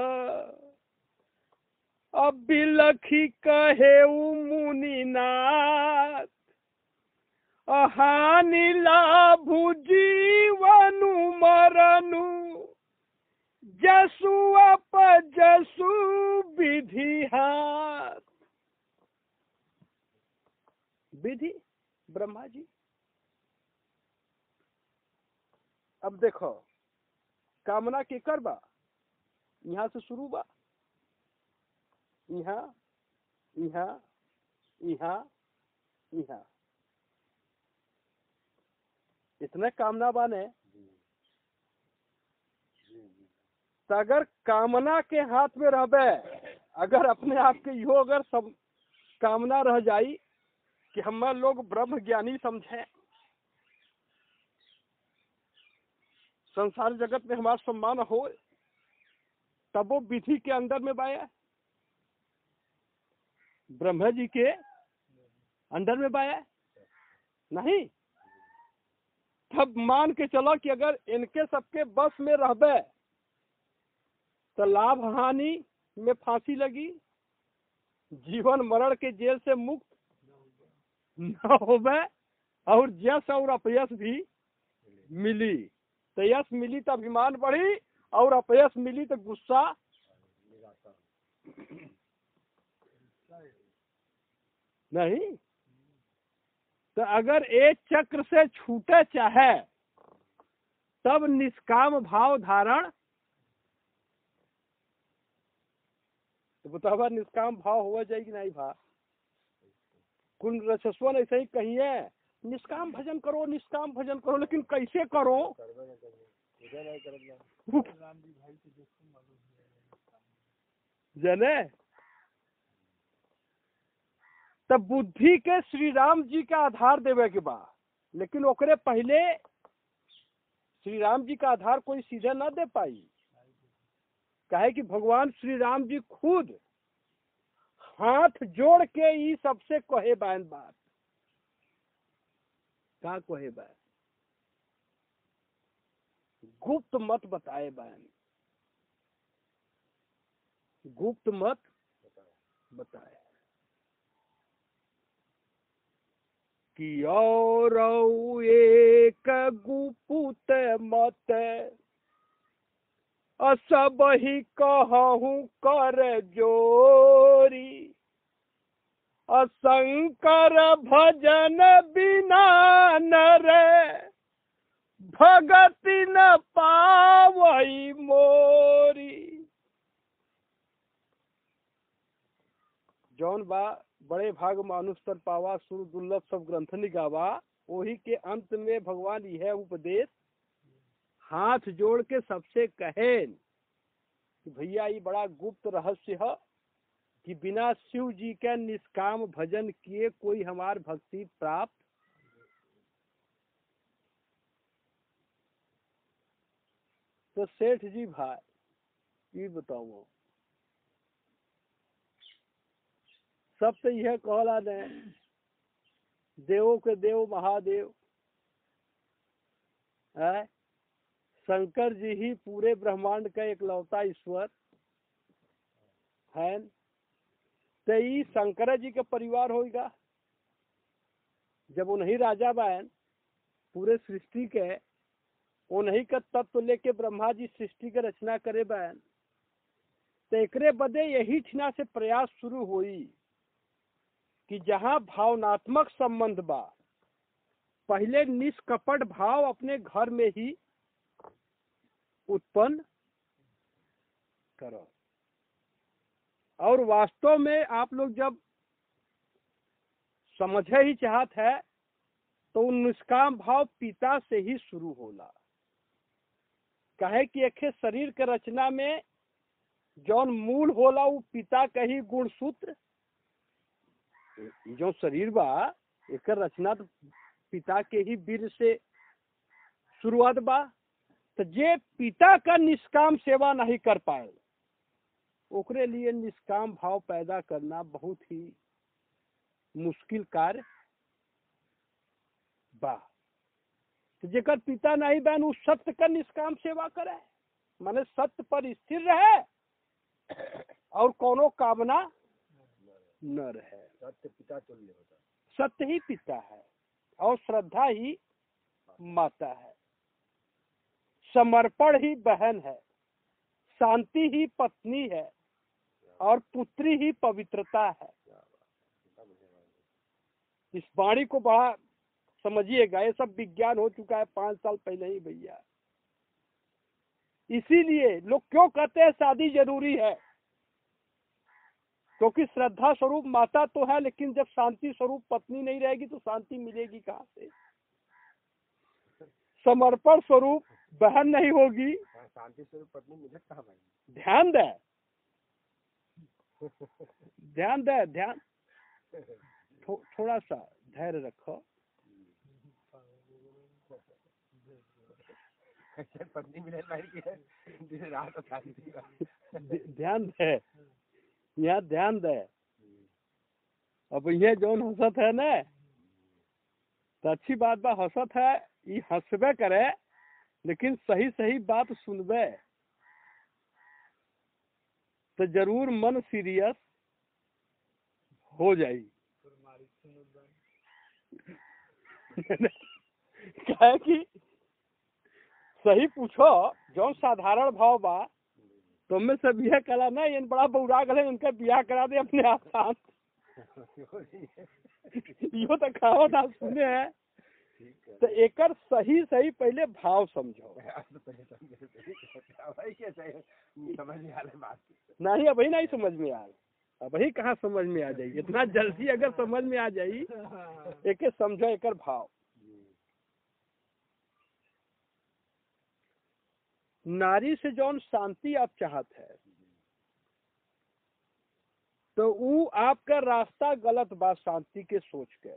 अब बिलखी कहे मुनिनाथ हानि लाभु जीवनु मरनु जसु अप जसु विधि हाथ। विधि ब्रह्मा जी। अब देखो कामना के कर बा, यहाँ से शुरू बा, यहाँ यहाँ यहाँ यहाँ इतने कामना बाने। तो अगर कामना के हाथ में रहबे, अगर अपने आप के यो अगर सब कामना रह जाई कि हम लोग ब्रह्म ज्ञानी समझे, संसार जगत में हमारा सम्मान हो, तब वो विधि के अंदर में बाया, ब्रह्मा जी के अंदर में बाया नहीं। तब मान के चलो कि अगर इनके सबके बस में रहबे तो लाभ हानि में फांसी लगी, जीवन मरण के जेल से मुक्त न होबे, और यश और अपयश भी मिली। तो यश मिली तो अभिमान बढ़ी, और अपयश मिली तो गुस्सा। नहीं तो अगर एक चक्र से छूटे चाहे तब निष्काम भाव धारण। तो बतावा निष्काम भाव हुआ जाएगी नहीं भा। कुल रसस्वन ऐसे ही कहिए निष्काम भजन करो, निष्काम भजन करो, लेकिन कैसे करो। जने तब बुद्धि के श्री राम जी का आधार देवे के बाद, लेकिन ओकरे पहले श्री राम जी का आधार कोई सीधे न दे पाई। कहे कि भगवान श्री राम जी खुद हाथ जोड़ के ई सबसे कहे बैन बात का कहे बैन, गुप्त मत बताए बैन, गुप्त मत बताए कि और एक गुप्त मत सब ही कहूँ कर जोरी, शंकर भजन बिना नर भगति न पावई मोरी। जौन बा बड़े भाग मानुष तर पावा, सुर दुर्लभ सब ग्रंथ निगावा। वही के अंत में भगवान यह उपदेश हाथ जोड़ के सबसे कहे कि भैया ये बड़ा गुप्त रहस्य है कि बिना शिव जी के निष्काम भजन किए कोई हमार भक्ति प्राप्त तो सेठ जी भाई ये बताओ, सब तो यह कहला ने देवों के देव महादेव है, शंकर जी ही पूरे ब्रह्मांड का एकलौता ईश्वर है। तो ये शंकर जी का परिवार होगा, जब उन्हीं राजा बहन पूरे सृष्टि के उन्हीं का तत्व लेके ब्रह्मा जी सृष्टि के रचना करे बहन। तो एकरे बदे यही ठिना से प्रयास शुरू हुई कि जहाँ भावनात्मक संबंध बा, पहले निष्कपट भाव अपने घर में ही उत्पन्न करो। और वास्तव में आप लोग जब समझे ही चाहत है तो उन निष्काम भाव पिता से ही शुरू होला। कहे कि एक शरीर के रचना में जौन मूल होला वो पिता का ही गुण सूत्र, जो शरीर बा एक रचना तो पिता के ही वीर से शुरुआत बा। तो जे पिता का निष्काम सेवा नहीं कर पाए ओकरे लिए निष्काम भाव पैदा करना बहुत ही मुश्किल कार्य बा। तो जेकर पिता नहीं बहन उस सत्य का निष्काम सेवा करे, माने सत्य पर स्थिर रहे और कोनो कामना न रहे। सत्य पिता तुल्य होता, सत्य ही पिता है और श्रद्धा ही माता है, समर्पण ही बहन है, शांति ही पत्नी है और पुत्री ही पवित्रता है। इस वाणी को बड़ा समझिएगा, ये सब विज्ञान हो चुका है पांच साल पहले ही भैया। इसीलिए लोग क्यों कहते हैं शादी जरूरी है, क्योंकि श्रद्धा स्वरूप माता तो है, लेकिन जब शांति स्वरूप पत्नी नहीं रहेगी तो शांति मिलेगी कहाँ से। समर्पण स्वरूप बहन नहीं होगी, शांति स्वरूप पत्नी मिले कहाँ भाई। ध्यान दे ध्यान दे ध्यान थो, थोड़ा सा धैर्य रखो। पत्नी मिले नहीं रात ध्यान दे, यहाँ ध्यान दे। अब ये जौन हंसत है ना तो अच्छी बात बा, हंसत है ये हंसबे करे लेकिन सही सही बात सुनबे तो जरूर मन सीरियस हो जाई। क्या है कि सही पूछो जो साधारण भाव बा तो में सब यह कला ना ये बड़ा बौरा गले उनका ब्याह करा दे अपने आप शांत। यो तो खाओ ना सुने है तो एकर सही सही पहले भाव समझो। नहीं अभी नहीं समझ में आ, अभी कहाँ समझ में आ जाएगी, इतना जल्दी अगर समझ में आ जाई एक समझो एकर भाव। नारी से जौन शांति आप चाहत है तो वो आपका रास्ता गलत बा शांति के सोच के।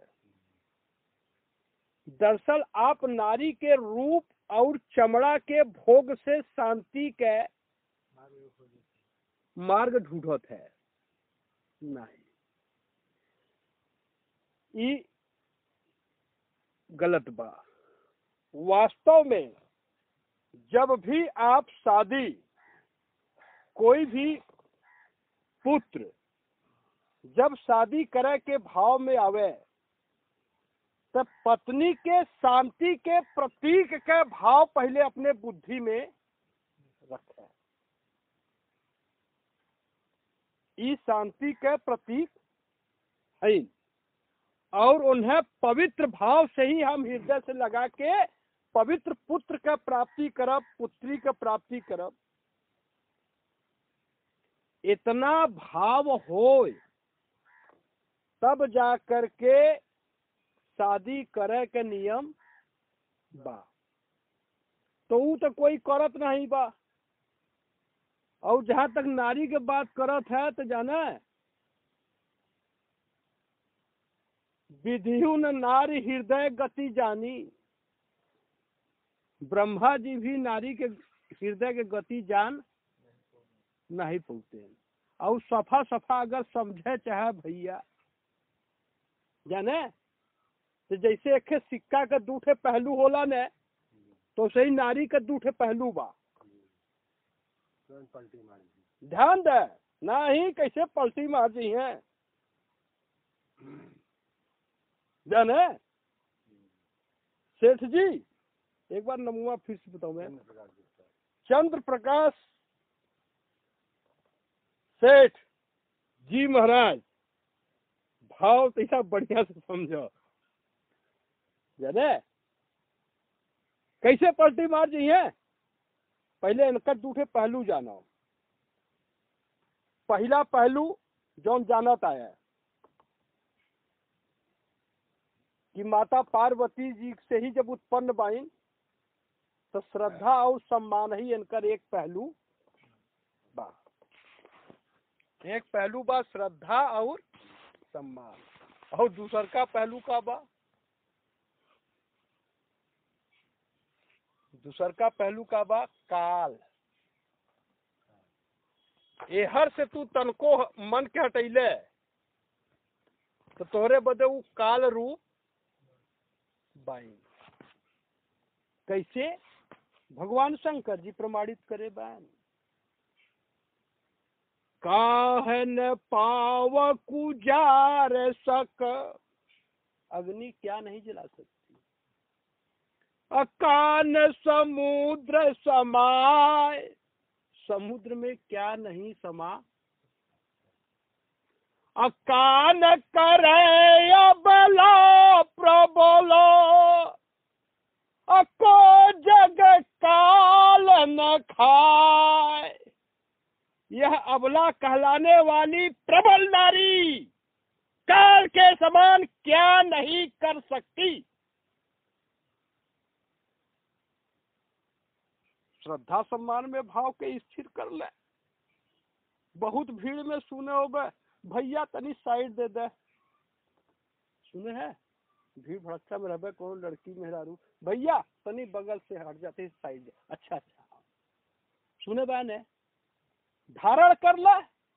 दरअसल आप नारी के रूप और चमड़ा के भोग से शांति के मार्ग ढूंढत है नहीं। ई गलत बा। वास्तव में जब भी आप शादी, कोई भी पुत्र जब शादी करे के भाव में आवे तब पत्नी के शांति के प्रतीक के भाव पहले अपने बुद्धि में रखे। इस शांति के प्रतीक है और उन्हें पवित्र भाव से ही हम हृदय से लगा के पवित्र पुत्र का प्राप्ति करब, पुत्री का प्राप्ति करब। इतना भाव हो तब जा करके शादी करे के नियम बा। तो वो तो कोई करत नहीं बा। और जहां तक नारी के बात करत है तो जाना विधियु न नारी हृदय गति जानी। ब्रह्मा जी भी नारी के हृदय के गति जान नहीं पहुंचते। और सफा सफा अगर समझे चाहे भैया जाने तो जैसे एक सिक्का के दूठे पहलू होला ने, तो सही नारी के दूठे पहलू बा। ध्यान दे ना ही कैसे पलटी मार दी है जाने। सेठ जी एक बार नमूना फिर से बताऊं मैं। चंद्र प्रकाश सेठ जी महाराज, भाव तैसा बढ़िया से समझो जाने कैसे पलटी मार दी है। पहले इनका दूठे पहलू जाना। पहला पहलू जौन जानत आया कि माता पार्वती जी से ही जब उत्पन्न बाइन तो श्रद्धा और सम्मान ही इनकर एक पहलू बा। एक पहलू बा श्रद्धा और सम्मान। और दूसर का पहलू का बा, दूसर का पहलू का बा काल। एहर से तू तनको मन के हटैले तो तोहरे बदे वो काल रूप बाइन। कैसे भगवान शंकर जी प्रमाणित करे बाइन। काहन पाव कुजार सक, अग्नि क्या नहीं जला सकती। अकान समुद्र समाय, समुद्र में क्या नहीं समा। अकान करे अबला प्रबलो, अको जग काल न खाए। यह अबला कहलाने वाली प्रबल नारी काल के समान क्या नहीं कर सकती। श्रद्धा सम्मान में भाव के स्थिर कर ले। बहुत भीड़ में सुने हो बे भैया तनी साइड दे दे, सुने है भीड़ भड़का में रहे कौन लड़की मेहरारू भैया तनी बगल से हट जाते साइड दे। अच्छा अच्छा सुने बहन है धारण कर ला।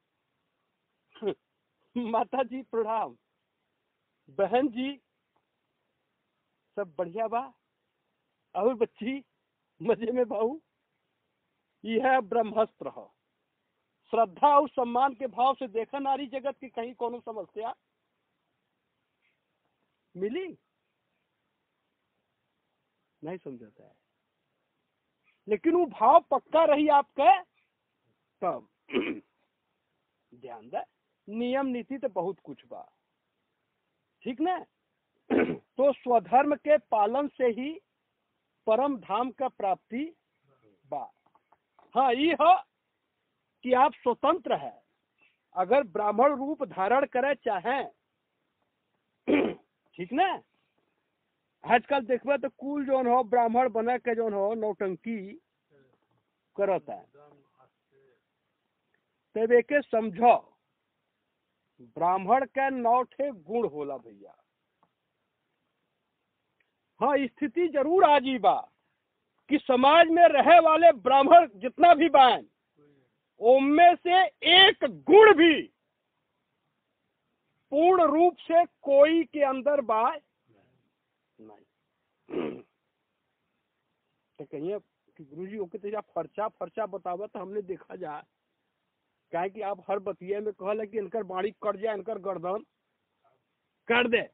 माता जी प्रणाम, बहन जी सब बढ़िया बा। और बच्ची मजे में बाऊ। यह ब्रह्मास्त्र है। श्रद्धा और सम्मान के भाव से देखा नारी जगत की कहीं कोनो समस्या मिली नहीं समझाता है। लेकिन वो भाव पक्का रही आपका तब ध्यान दे। नियम नीति तो बहुत कुछ बा ठीक ना। तो स्वधर्म के पालन से ही परम धाम का प्राप्ति बा। हाँ ये है कि आप स्वतंत्र है। अगर ब्राह्मण रूप धारण करे चाहें ठीक ना। आजकल देखबे तो कुल जोन हो ब्राह्मण बना के जोन हो नौटंकी करता है। तब एक समझो ब्राह्मण के नौठे गुण होला भैया। हाँ स्थिति जरूर आजी बा कि समाज में रहे वाले ब्राह्मण जितना भी बान उनमें से एक गुण भी पूर्ण रूप से कोई के अंदर बाय नहीं। तो कहिए गुरु जी ओके तो फर्चा फर्चा बतावा तो हमने देखा जाए, क्या कि आप हर बतिया में कहल कि इनकर बाड़ी कट जाए, इनकर गर्दन कर दे,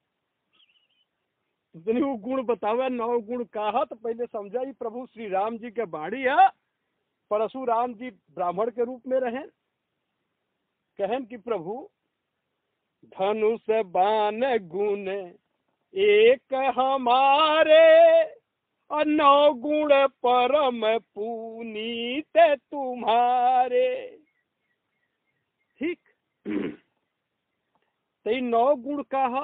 इतनी वो गुण बतावे नौ गुण कहा। तो पहले समझा ही प्रभु श्री राम जी के बाड़ी है, परशुराम जी ब्राह्मण के रूप में रहे, कहन कि प्रभु धनुष बाण गुण एक हमारे, नौ गुण परम पुनीत तुम्हारे। ठीक, तो नौ गुण कहा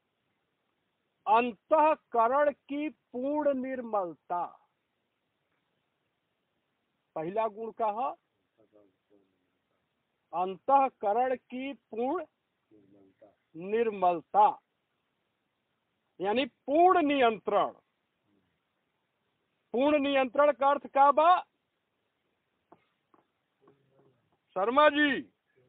अंतःकरण की पूर्ण निर्मलता, पहला गुण कहा अंतःकरण की पूर्ण निर्मलता, यानी पूर्ण नियंत्रण। पूर्ण नियंत्रण का अर्थ का बा शर्मा जी,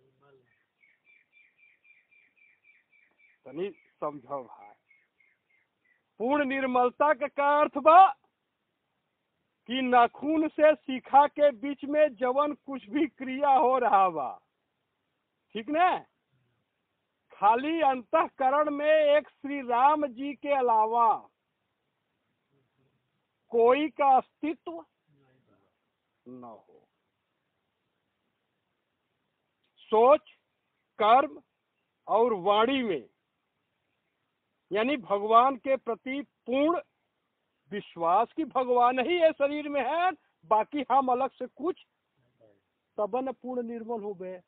तनी समझो भाई। पूर्ण निर्मलता का का अर्थ बा कि नाखून से शिखा के बीच में जवन कुछ भी क्रिया हो रहा बा, ठीक ना, खाली अंतःकरण में एक श्री राम जी के अलावा कोई का अस्तित्व न हो। सोच, कर्म और वाणी में, यानी भगवान के प्रति पूर्ण विश्वास की भगवान ही ये शरीर में है, बाकी हम अलग से कुछ, तब न पूर्ण निर्मल हो गए।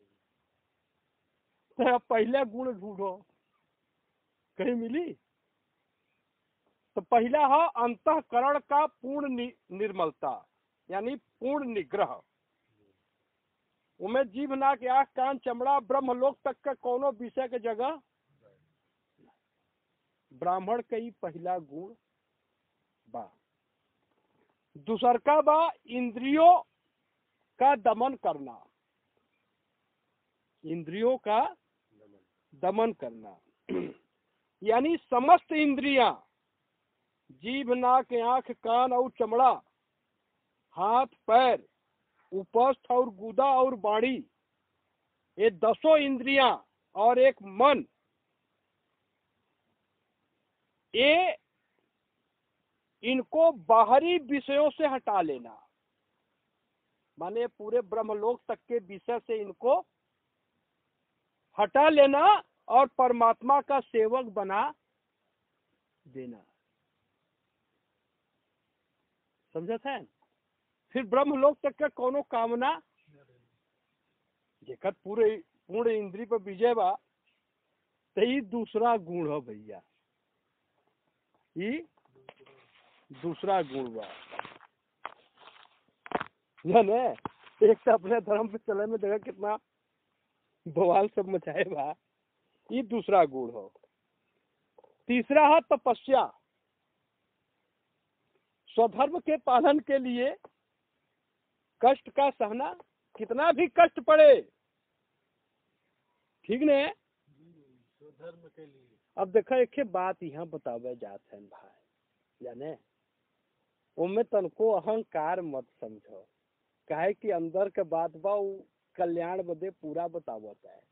तो पहले गुण ढूंढो, कहीं मिली? तो पहला है अंतःकरण का पूर्ण नि, निर्मलता, यानी पूर्ण निग्रह। उमें जीभ नाक आँख कान चमड़ा ब्रह्मलोक तक का कोनो विषय के जगह। ब्राह्मण का ही पहला गुण बा। दूसर का बा इंद्रियों का दमन करना, इंद्रियों का दमन करना, यानी समस्त इंद्रियां, जीभ नाक आँख कान और चमड़ा, हाथ पैर, उपस्थ और गुदा और बाड़ी, ये दसों इंद्रियां और एक मन, ये इनको बाहरी विषयों से हटा लेना, माने पूरे ब्रह्मलोक तक के विषय से इनको हटा लेना और परमात्मा का सेवक बना देना। समझा था? फिर ब्रह्मलोक तक का कोनो कामना जेकर पूरे पूर्ण इंद्री पर विजय बा, तो ये दूसरा गुण है भैया, ये दूसरा गुण बा। जाने एक तो अपने धर्म पे चले में देखा कितना बवाल सब मचाए बा, ये दूसरा गुण हो। तीसरा है तपस्या, स्वधर्म के पालन के लिए कष्ट का सहना, कितना भी कष्ट पड़े, ठीक ने, स्वधर्म के लिए। अब देखा एक बात यहाँ बतावे जात है भाई, जाने उनमें तनको अहंकार मत समझो, काहे कि अंदर के बात बा कल्याण बदे पूरा बतावत है।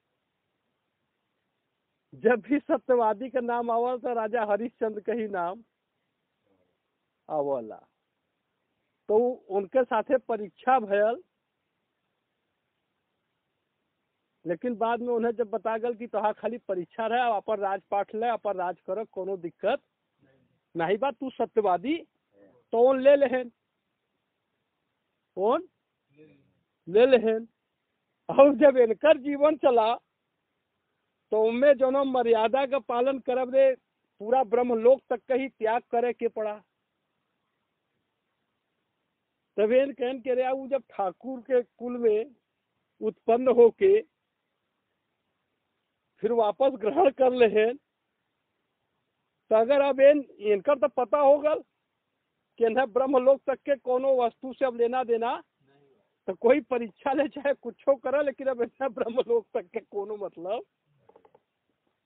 जब भी सत्यवादी का नाम आवल तो राजा हरिश्चंद्र का ही नाम आवला, तो उनके साथे परीक्षा भयल, लेकिन बाद में उन्हें जब बता गल कि तोहार खाली परीक्षा रहे, अपन राज पाठ ले, अपन राज कर, कोनो दिक्कत नहीं बात, तू सत्यवादी तो उन ले लेहन, कौन ले लेहन। और जब इनकर जीवन चला तो उनमें जो मर्यादा का पालन करब दे, पूरा ब्रह्मलोक तक का ही त्याग करे के पड़ा। तब इन कहन के रहा, जब ठाकुर के कुल में उत्पन्न होके फिर वापस ग्रहण कर लेहन, तो अगर अब इन इनका तो पता होगा कि इन्हें ब्रह्मलोक तक के कोनो वस्तु से अब लेना देना, तो कोई परीक्षा ले चाहे कुछ करे, लेकिन अब इन्हें ब्रह्मलोक तक के कोनो मतलब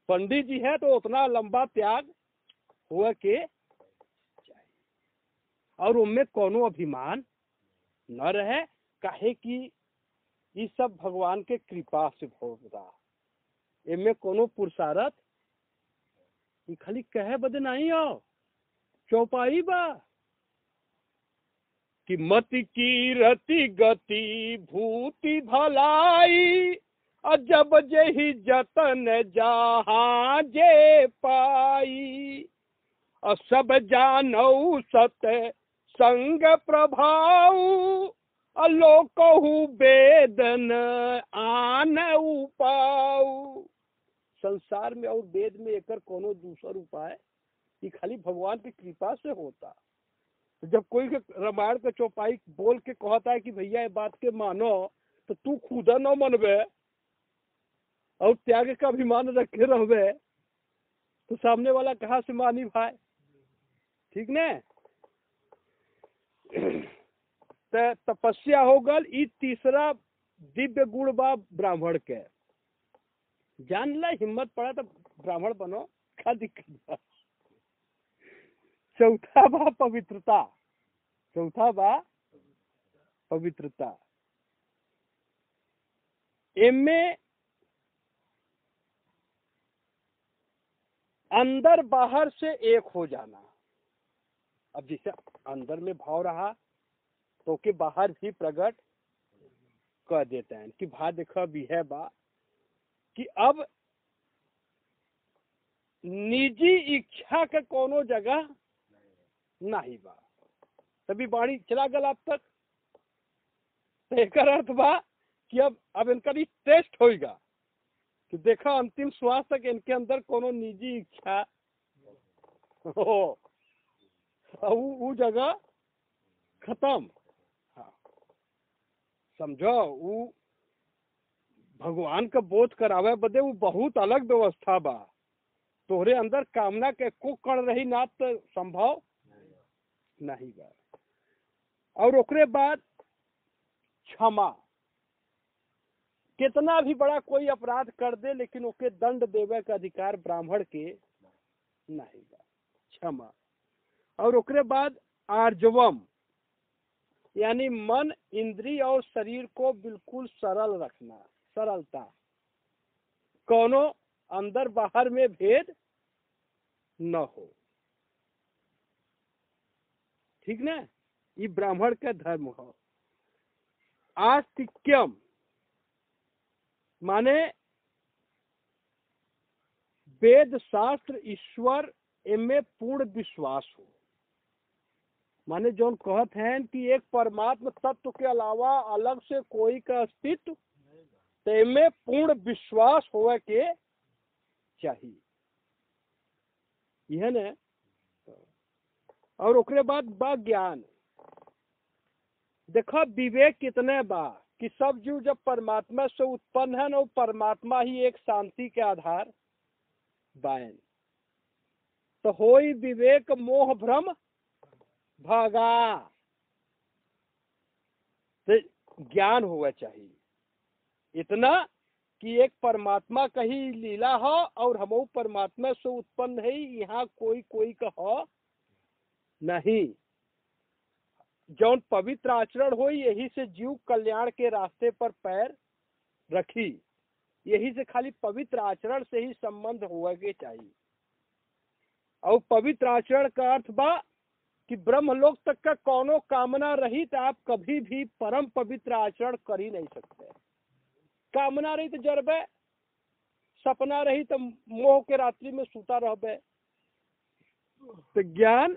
पंडित जी है तो उतना लंबा त्याग हुआ के चाहिए, और उनमें कोनो अभिमान न रहे, काहे कि ये सब भगवान के कृपा से होगा। इनमें कोनो पुरुषार्थ ये खाली कहे बदे नहीं हो, चौपाई बा कि मति की रति गति भूति भलाई, अजब जही जतन जहाँ जे पाई, और सब जानऊ सत संग प्रभाव, अलोकहु वेदन आन उपाऊ। संसार में और वेद में एकर कोनो दूसर उपाय ये खाली भगवान की कृपा से होता। जब कोई के रामायण के चौपाई बोल के कहता है कि भैया ये बात के मानो, तो तू खुद न मनबे और त्याग का अभिमान रखे रहबे तो सामने वाला कहाँ से मानी भाई, ठीक ने। तपस्या हो गल, ई तीसरा दिव्य गुण बा ब्राह्मण के। जान ला हिम्मत पड़ा तो ब्राह्मण बनो, क्या दिक्कत बा। चौथा बा पवित्रता, चौथा बा पवित्रता। इनमें अंदर बाहर से एक हो जाना। अब जैसे अंदर में भाव रहा तो के बाहर भी प्रकट कर देते हैं कि भा देखा भी है बा कि अब निजी इच्छा के कोनो जगह नहीं बा। तभी बाणी चला गल आप तक, तो एक अर्थ बा कि अब अब इनका भी टेस्ट होगा कि देखा अंतिम श्वास तक इनके अंदर कोनो निजी इच्छा हो, वो जगह खत्म। हाँ समझो, वो भगवान का बोध करावे बदे वो बहुत अलग व्यवस्था बा। तोहरे अंदर कामना के को कण रही ना तो संभव नहीं बा। और ओकरे बाद क्षमा, कितना भी बड़ा कोई अपराध कर दे लेकिन ओके दंड देवे का अधिकार ब्राह्मण के नहीं बा, क्षमा। और ओकरे बाद आर्जवम, यानी मन इंद्रिय और शरीर को बिल्कुल सरल रखना, सरलता, कोनो अंदर बाहर में भेद न हो, ठीक ना। ये ब्राह्मण का धर्म हो। आस्तिक्यम माने वेद शास्त्र ईश्वर इनमें पूर्ण विश्वास हो। माने जो कहते हैं कि एक परमात्मा तत्व के अलावा अलग से कोई का अस्तित्व, तो इनमें पूर्ण विश्वास होवे के चाहिए, यह ने। और ओकरे बाद बा ज्ञान। देखो विवेक कितने बा कि सब जीव जब परमात्मा से उत्पन्न है ना, परमात्मा ही एक शांति के आधार बायन, तो होई विवेक मोह भ्रम भागा। तो ज्ञान होना चाहिए इतना कि एक परमात्मा का ही लीला हो और हम परमात्मा से उत्पन्न है, यहाँ कोई कोई का हो नहीं। जौन पवित्र आचरण हो यही से जीव कल्याण के रास्ते पर पैर रखी, यही से खाली पवित्र आचरण से ही संबंध होगा के चाहिए। और पवित्र आचरण का अर्थ बा कि ब्रह्मलोक तक का कोनो कामना रही तो आप कभी भी परम पवित्र आचरण कर ही नहीं सकते। कामना रही तो जरबे, सपना रही तो मोह के रात्रि में सूता रहबे। तो ज्ञान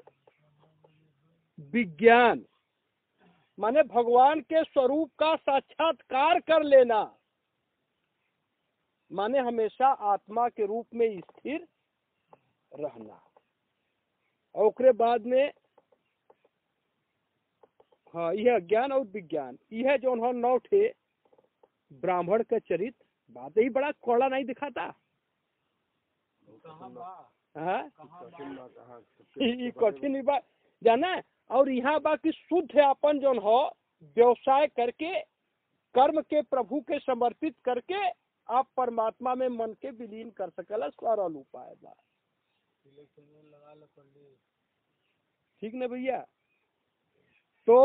विज्ञान माने भगवान के स्वरूप का साक्षात्कार कर लेना, माने हमेशा आत्मा के रूप में स्थिर रहना। और उसके बाद में हाँ यह ज्ञान और विज्ञान, यह जो उन्होंने नौ ठे ब्राह्मण का चरित्र बात ही बड़ा कौड़ा नहीं दिखाता। हाँ ये कठिन बात जाना। और यहाँ बाकी शुद्ध अपन जो हो व्यवसाय करके कर्म के प्रभु के समर्पित करके आप परमात्मा में मन के विलीन कर सकला, सरल उपाय बा। ठीक ना भैया। तो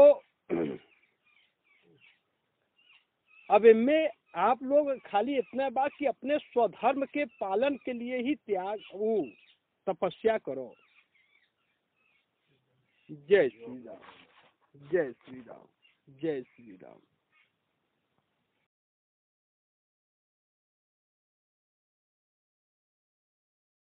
अब इनमें आप लोग खाली इतना बात कि अपने स्वधर्म के पालन के लिए ही त्याग वो तपस्या करो। जय श्री राम, जय श्री राम, जय श्री राम।